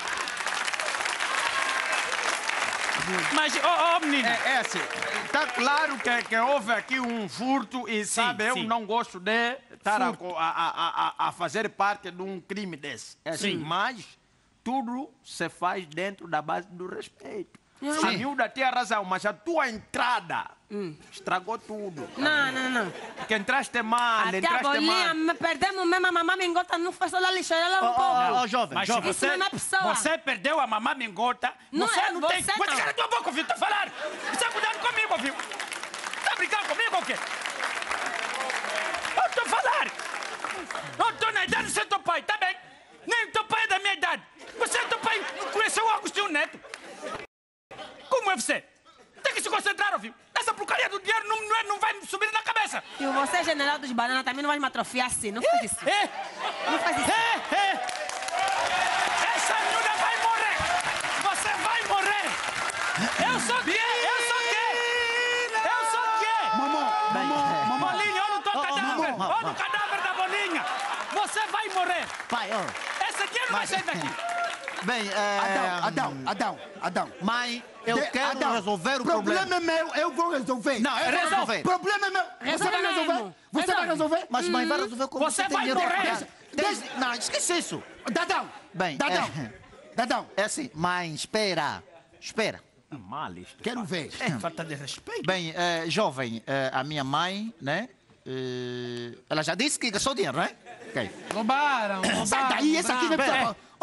Mas, ô, menino. É assim, tá claro que houve aqui um furto e, sabe, eu sim. não gosto de estar a fazer parte de um crime desse. É assim, mas tudo se faz dentro da base do respeito. A miúda tinha razão, mas a tua entrada estragou tudo. Não. Porque entraste mal, Até a entraste bolinha, mal. me perdemos mesmo. A mamãe me engota, não foi só lá lixo, ela um pouco. Ó, jovem, Mas jovem. Isso não é pessoa. você perdeu a mamãe mingota. Não você é não tem. você, Você não. cala tua boca, filho. Tá falando. Você tá cuidando comigo, filho. Tá brincando comigo ou quê? Eu tô falando. Eu tô na idade de ser teu pai, tá bem? Nem teu pai é da minha idade. Você é teu pai, não conheceu o Agostinho Neto. Como é você? Tem que se concentrar, filho. Essa porcaria do dinheiro não vai me subir na cabeça. E você, general dos bananas, também não vai me atrofiar assim. Não faz isso. Não faz isso. Essa miúda vai morrer. Você vai morrer. Eu sou quê? Bolinha, olha o teu cadáver. Olha o cadáver da bolinha. Você vai morrer. Pai, ó. Esse aqui não vai sair daqui. Bem, Adão. mãe, eu quero Adão, resolver o problema. Problema é meu, eu vou resolver. Não, eu vou resolver. Problema é meu. Você Resolve vai resolver? mesmo. Você vai resolver? Mas mãe vai resolver como Você tem vai dinheiro. morrer. Não, esquece isso. Dadão. Bem, Dadão, É assim, mãe, espera. Mal isto. quero ver. Falta de respeito. Bem, jovem, a minha mãe, né? Ela já disse que gastou dinheiro, né? Ok. Roubaram. Sai daí, esse aqui não é roubaram. pessoa.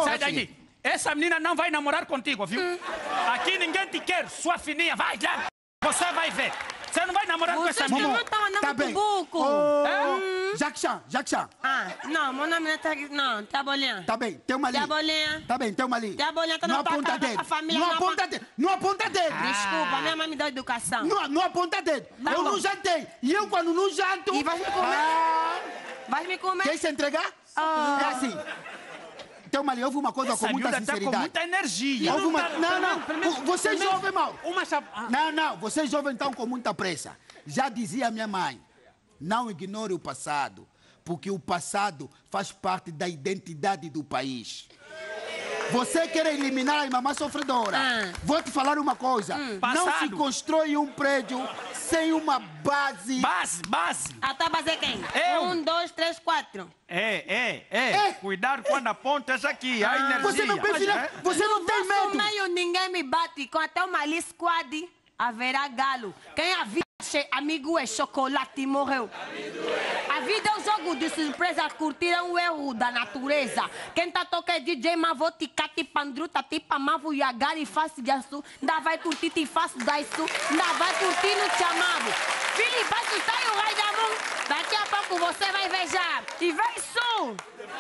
Sai daí. Essa menina não vai namorar contigo, viu? Aqui ninguém te quer, sua fininha. Vai lá. Você vai ver. Você não vai namorar com essa menina. Você não tá mandando Tá bem. buco. Jackchan. Ah, não, meu nome não tá... Não, tá bolinha. Tá bem, tem uma ali. Tá bolinha. Tá bem, tem uma ali. Tá bolinha, tá não na tua aponta casa dedo. com a família. Não aponta dedo. Não aponta dedo. Desculpa, minha mãe me deu educação. Não aponta dedo. Tá Eu bom. não jantei. E eu, quando não janto... E vai me comer? Vai me comer? Quer se entregar? É assim. Tem uma ali, houve uma coisa com Essa muita miúda tá com sinceridade. muita energia. Houve uma... Não. Vocês jovens, mal. Uma chapa... Não. Vocês jovens estão com muita pressa. Já dizia minha mãe, não ignore o passado, porque o passado faz parte da identidade do país. Você quer eliminar a mamãe sofredora. Vou te falar uma coisa. Não Passado. se constrói um prédio sem uma base. Base. A tua base é quem? Eu. 1, 2, 3, 4. Cuidado quando apontas aqui, a energia. Você não tem filha, você não tem No medo. meio ninguém me bate. Com até uma ali squad, haverá galo. Quem a vida amigo é chocolate morreu. A vida é um jogo de surpresa, curtir é um erro da natureza. Quem tá tocando é DJ Mavo, Ticati, Pandruta, Tipa, Mavo, Yagari, Face de Açu. Ainda vai curtir, te faço da isso. Ainda vai curtir no chamado. Filipe, vai escutar o Rai da Mão. Daqui a pouco você vai vejar. E vem som.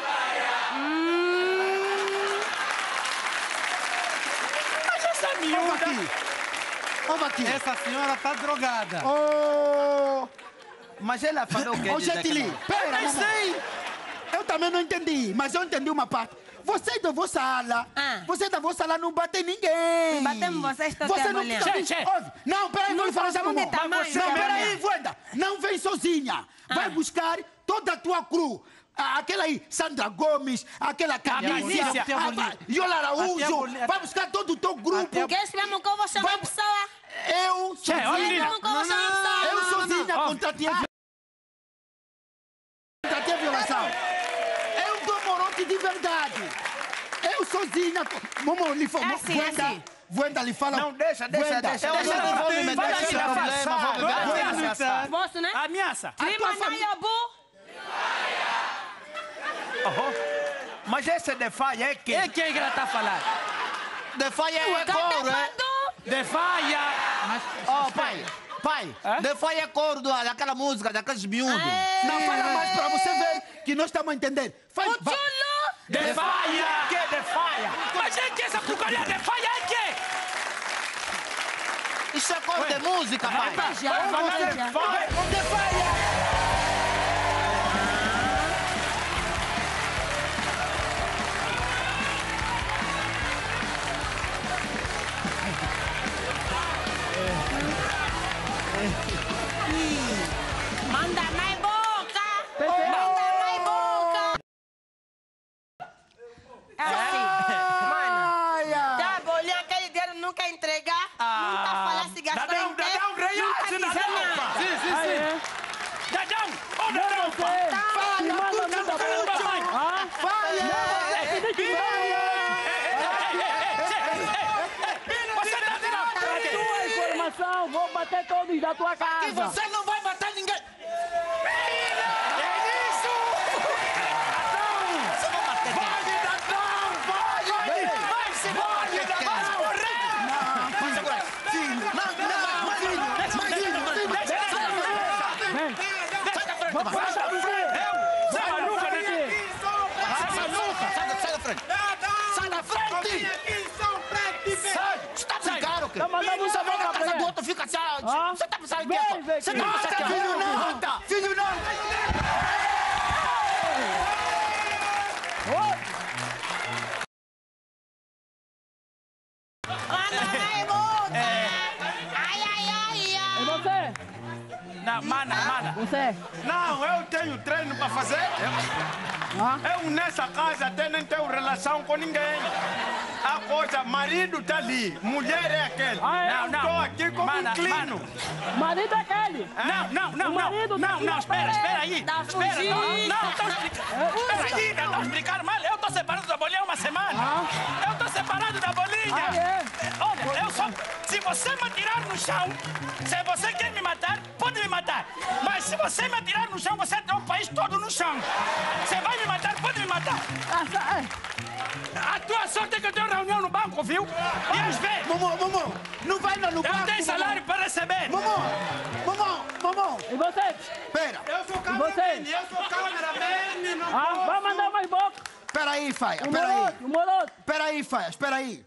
Mas essa miúda... Vamos aqui. Essa senhora tá drogada. Mas ela falou o quê? Ô, Getili, pera, Eu mamãe. sei. Eu também não entendi, mas eu entendi uma parte. Você da vossa ala, não bate ninguém. Batemos vocês todos, Você não mulher. ouve. Não, peraí, vou lhe falar já, mamãe. tamanho, Não, né, peraí, Wanda. Não vem sozinha. Vai buscar toda a tua cru. Aquela aí, Sandra Gomes, aquela Camícia, Yola Araújo. Vai buscar todo o teu grupo. Quer esse mesmo que eu vou chamar a pessoa? Eu sozinha. olha, Mesmo que eu vou chamar a pessoa? Eu sozinha contratei a violação. Eu dou morote de verdade. Eu sozinha. Mamãe, lhe fala. assim, é assim. Wanda lhe fala. Não, deixa. Eu não vou me meter nesse problema, vou Ameaça. Posso, né? Ameaça. Clima na Yabu. Mas esse defaia é quem? É quem que ela tá falando? Defai é coro, é? Defaia. Pai, Defai é coro daquela música, daqueles miúdos. Não, fala mais pra você ver que nós estamos a entender. Faz, O chulo. Defaia. Que defaia? Mas é que essa porcaria defaia é quê? Isso é coro de música, pai. Manda mais boca. Manda mais boca. É assim. Mano. Tá, bolinha, aquele dinheiro nunca entregar. Nunca falar se gastou em quê. Dadão, reage, Nunca dizer Dadão. nada. Sim. Dadão. Ô, Dadão. Você tá tirando informação, vou bater todos da tua casa. E você não vai matar ninguém. Tá mandando Você um vai na pra casa mulher. do outro, fica assim. Você tá pensando que Vem, vem, você tá pensando que filho não! Filho não! Manda mais boca. Ai, ai, ai, É ai. você? Não, mana. Você? Não, eu tenho treino para fazer. Eu nessa casa até nem tenho relação com ninguém. A coisa, marido tá ali, mulher é aquele. Ah, é? Eu tô aqui como Mana, um clino. Marido é aquele. Não, espera aí. Tá Espera, fugindo. não, tô explicando. Espera aí, eu tô explicando mal, eu tô separado da bolinha há uma semana. Eu estou separado da bolinha. Olha, eu só... Se você me atirar no chão, se você quer me matar, pode me matar. Mas se você me atirar no chão, você tem o país todo no chão. Você vai me matar, pode me matar. A tua sorte é que eu tenho reunião no banco, viu? E às vezes... Momô, não vai lá no banco. Eu tenho salário para receber. Momô. E você? Espera. Eu sou cameraman, eu sou cameraman, não posso. Vai mandar mais boca. Espera aí, Faia. Um moroto. Espera aí, Faia. Espera aí.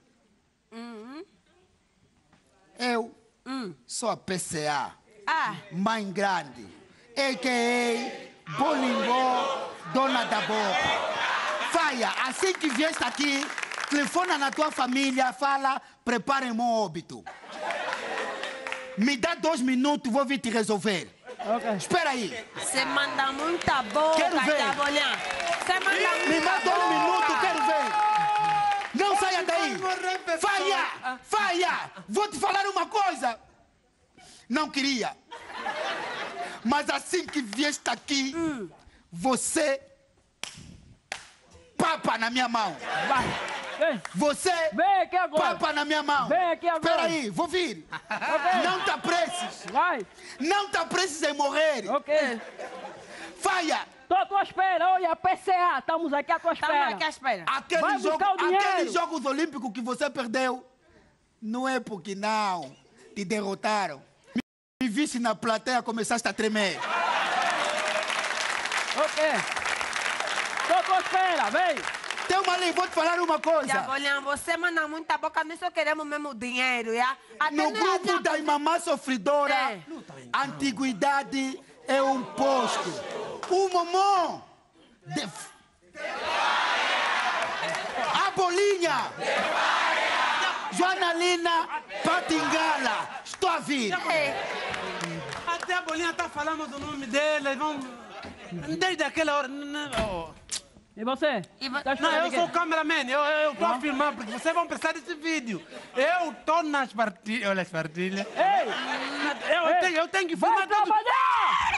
Eu sou a PCA. Mãe Grande. A.K.A. Bolingô, dona da boca. Faia, assim que vieste aqui, telefona na tua família, fala, preparem um óbito. Me dá 2 minutos, vou vir te resolver. Ok. Espera aí. Você manda muita boca, Quero ver. Tabolhão. Você manda Me dá 2 minutos, quero ver. Não saia daí. Faia, vou te falar uma coisa. Não queria. Mas assim que vieste aqui, você papa na minha mão. Vai. Vem. Você Vem aqui agora. papa na minha mão. Vem aqui agora. Espera aí, vou vir. Não te apresses. Vai. Não te apresses em morrer. Ok. Faia. Tô à tua espera. Olha, PCA. Estamos aqui à tua espera. Estamos aqui à espera. Vai buscar o dinheiro. Aqueles Jogos Olímpicos que você perdeu, não é porque não te derrotaram. Me visse na plateia, começaste a tremer. Ok. Tô à tua espera. Vem. Tem uma lei, vou te falar uma coisa. Tabolhão, você manda muita boca, nós só queremos mesmo dinheiro, já? Até No não é grupo assim, da mamã sofridora, a antiguidade é um posto. O mamão. A bolinha. Joana Lina Patingala. Estou a vir. Até a bolinha tá falando do nome dele, vão... Desde aquela hora... E você? Tá Não, esperando eu aqui? sou o cameraman, eu tô a filmar, porque vocês vão precisar desse vídeo. Eu tô nas partilhas... Olha as partilhas. Ei! Eu tenho que Vai filmar tudo. trabalhar!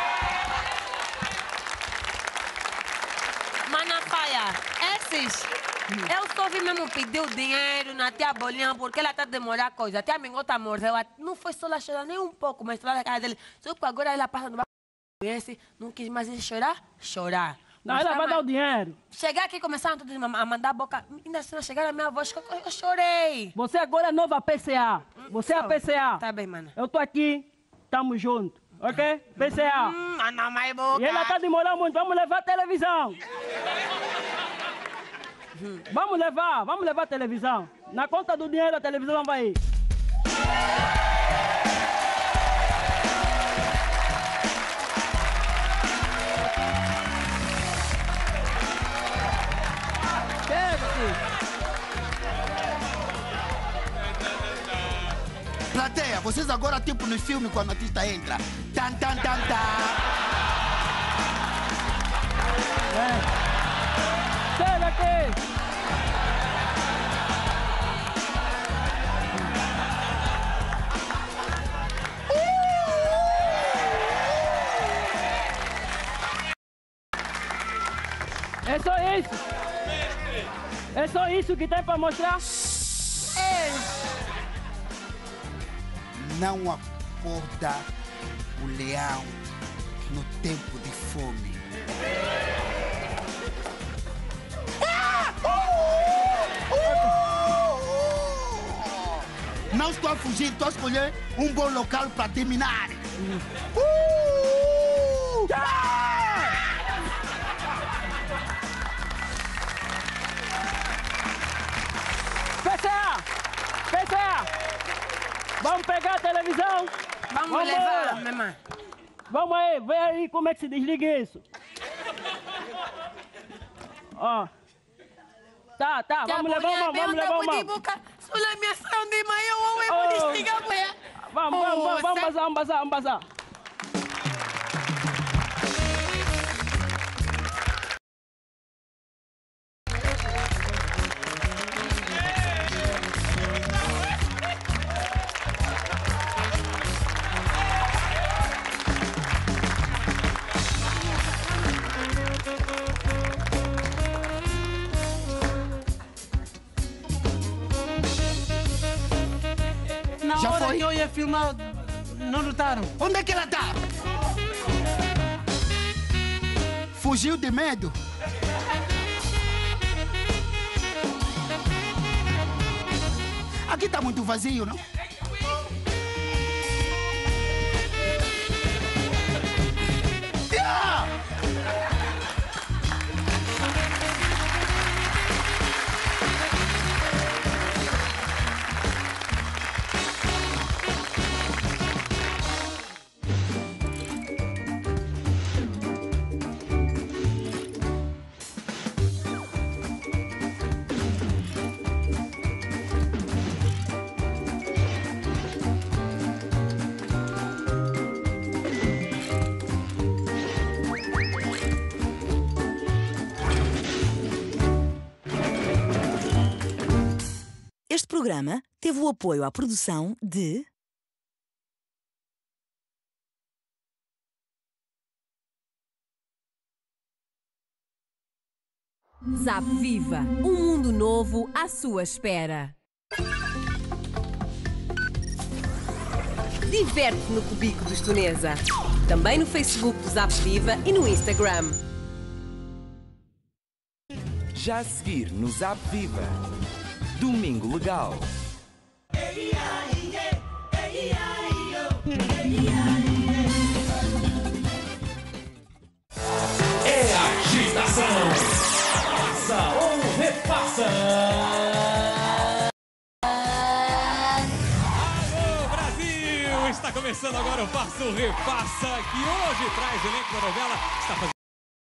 Mana Faia, esses... Eu só vim mesmo pedir o dinheiro na tia Bolinha porque ela tá demorando coisa. A tia Mingota mordeu. Não foi só ela chorar nem um pouco, mas falar da cara dele. Só que agora ela passa no banco esse, não quis mais chorar. Não, ela vai dar o dinheiro. Chegar aqui e começaram todos a mandar a boca. Ainda assim, chegaram a minha voz, eu chorei. Você agora é nova PCA. Você é a PCA. Tá bem, mano. Eu tô aqui, tamo junto. Ok? PCA. Não mais boca. E ela tá demorando muito. Vamos levar a televisão. Vamos levar a televisão. Na conta do dinheiro a televisão vai ir. Plateia, vocês agora tipo no filme quando o artista entra. Tan, tan, tan, tan. Sai daqui! É só isso! É só isso que tem pra mostrar? Não acorda o leão no tempo de fome. Não estou a fugir, estou a escolher um bom local para terminar. PCA! Vamos pegar a televisão? Vamos levar, minha mãe. Vamos aí, vê aí como é que se desliga isso. Ó. Tá, vamos levar uma mão, vamos levar uma mão. Vamos bazar. ia filmar, não notaram. Onde é que ela tá? Fugiu de medo? Aqui tá muito vazio, não? Este programa teve o apoio à produção de... Zap Viva, um mundo novo à sua espera. Diverte-te no Cubico dos Tunesa. Também no Facebook do Zap Viva e no Instagram. Já a seguir no Zap Viva. Domingo Legal. É agitação. Passa ou repassa. Alô, Brasil! Está começando agora o Passa ou Repassa, que hoje traz elenco da novela. Está fazendo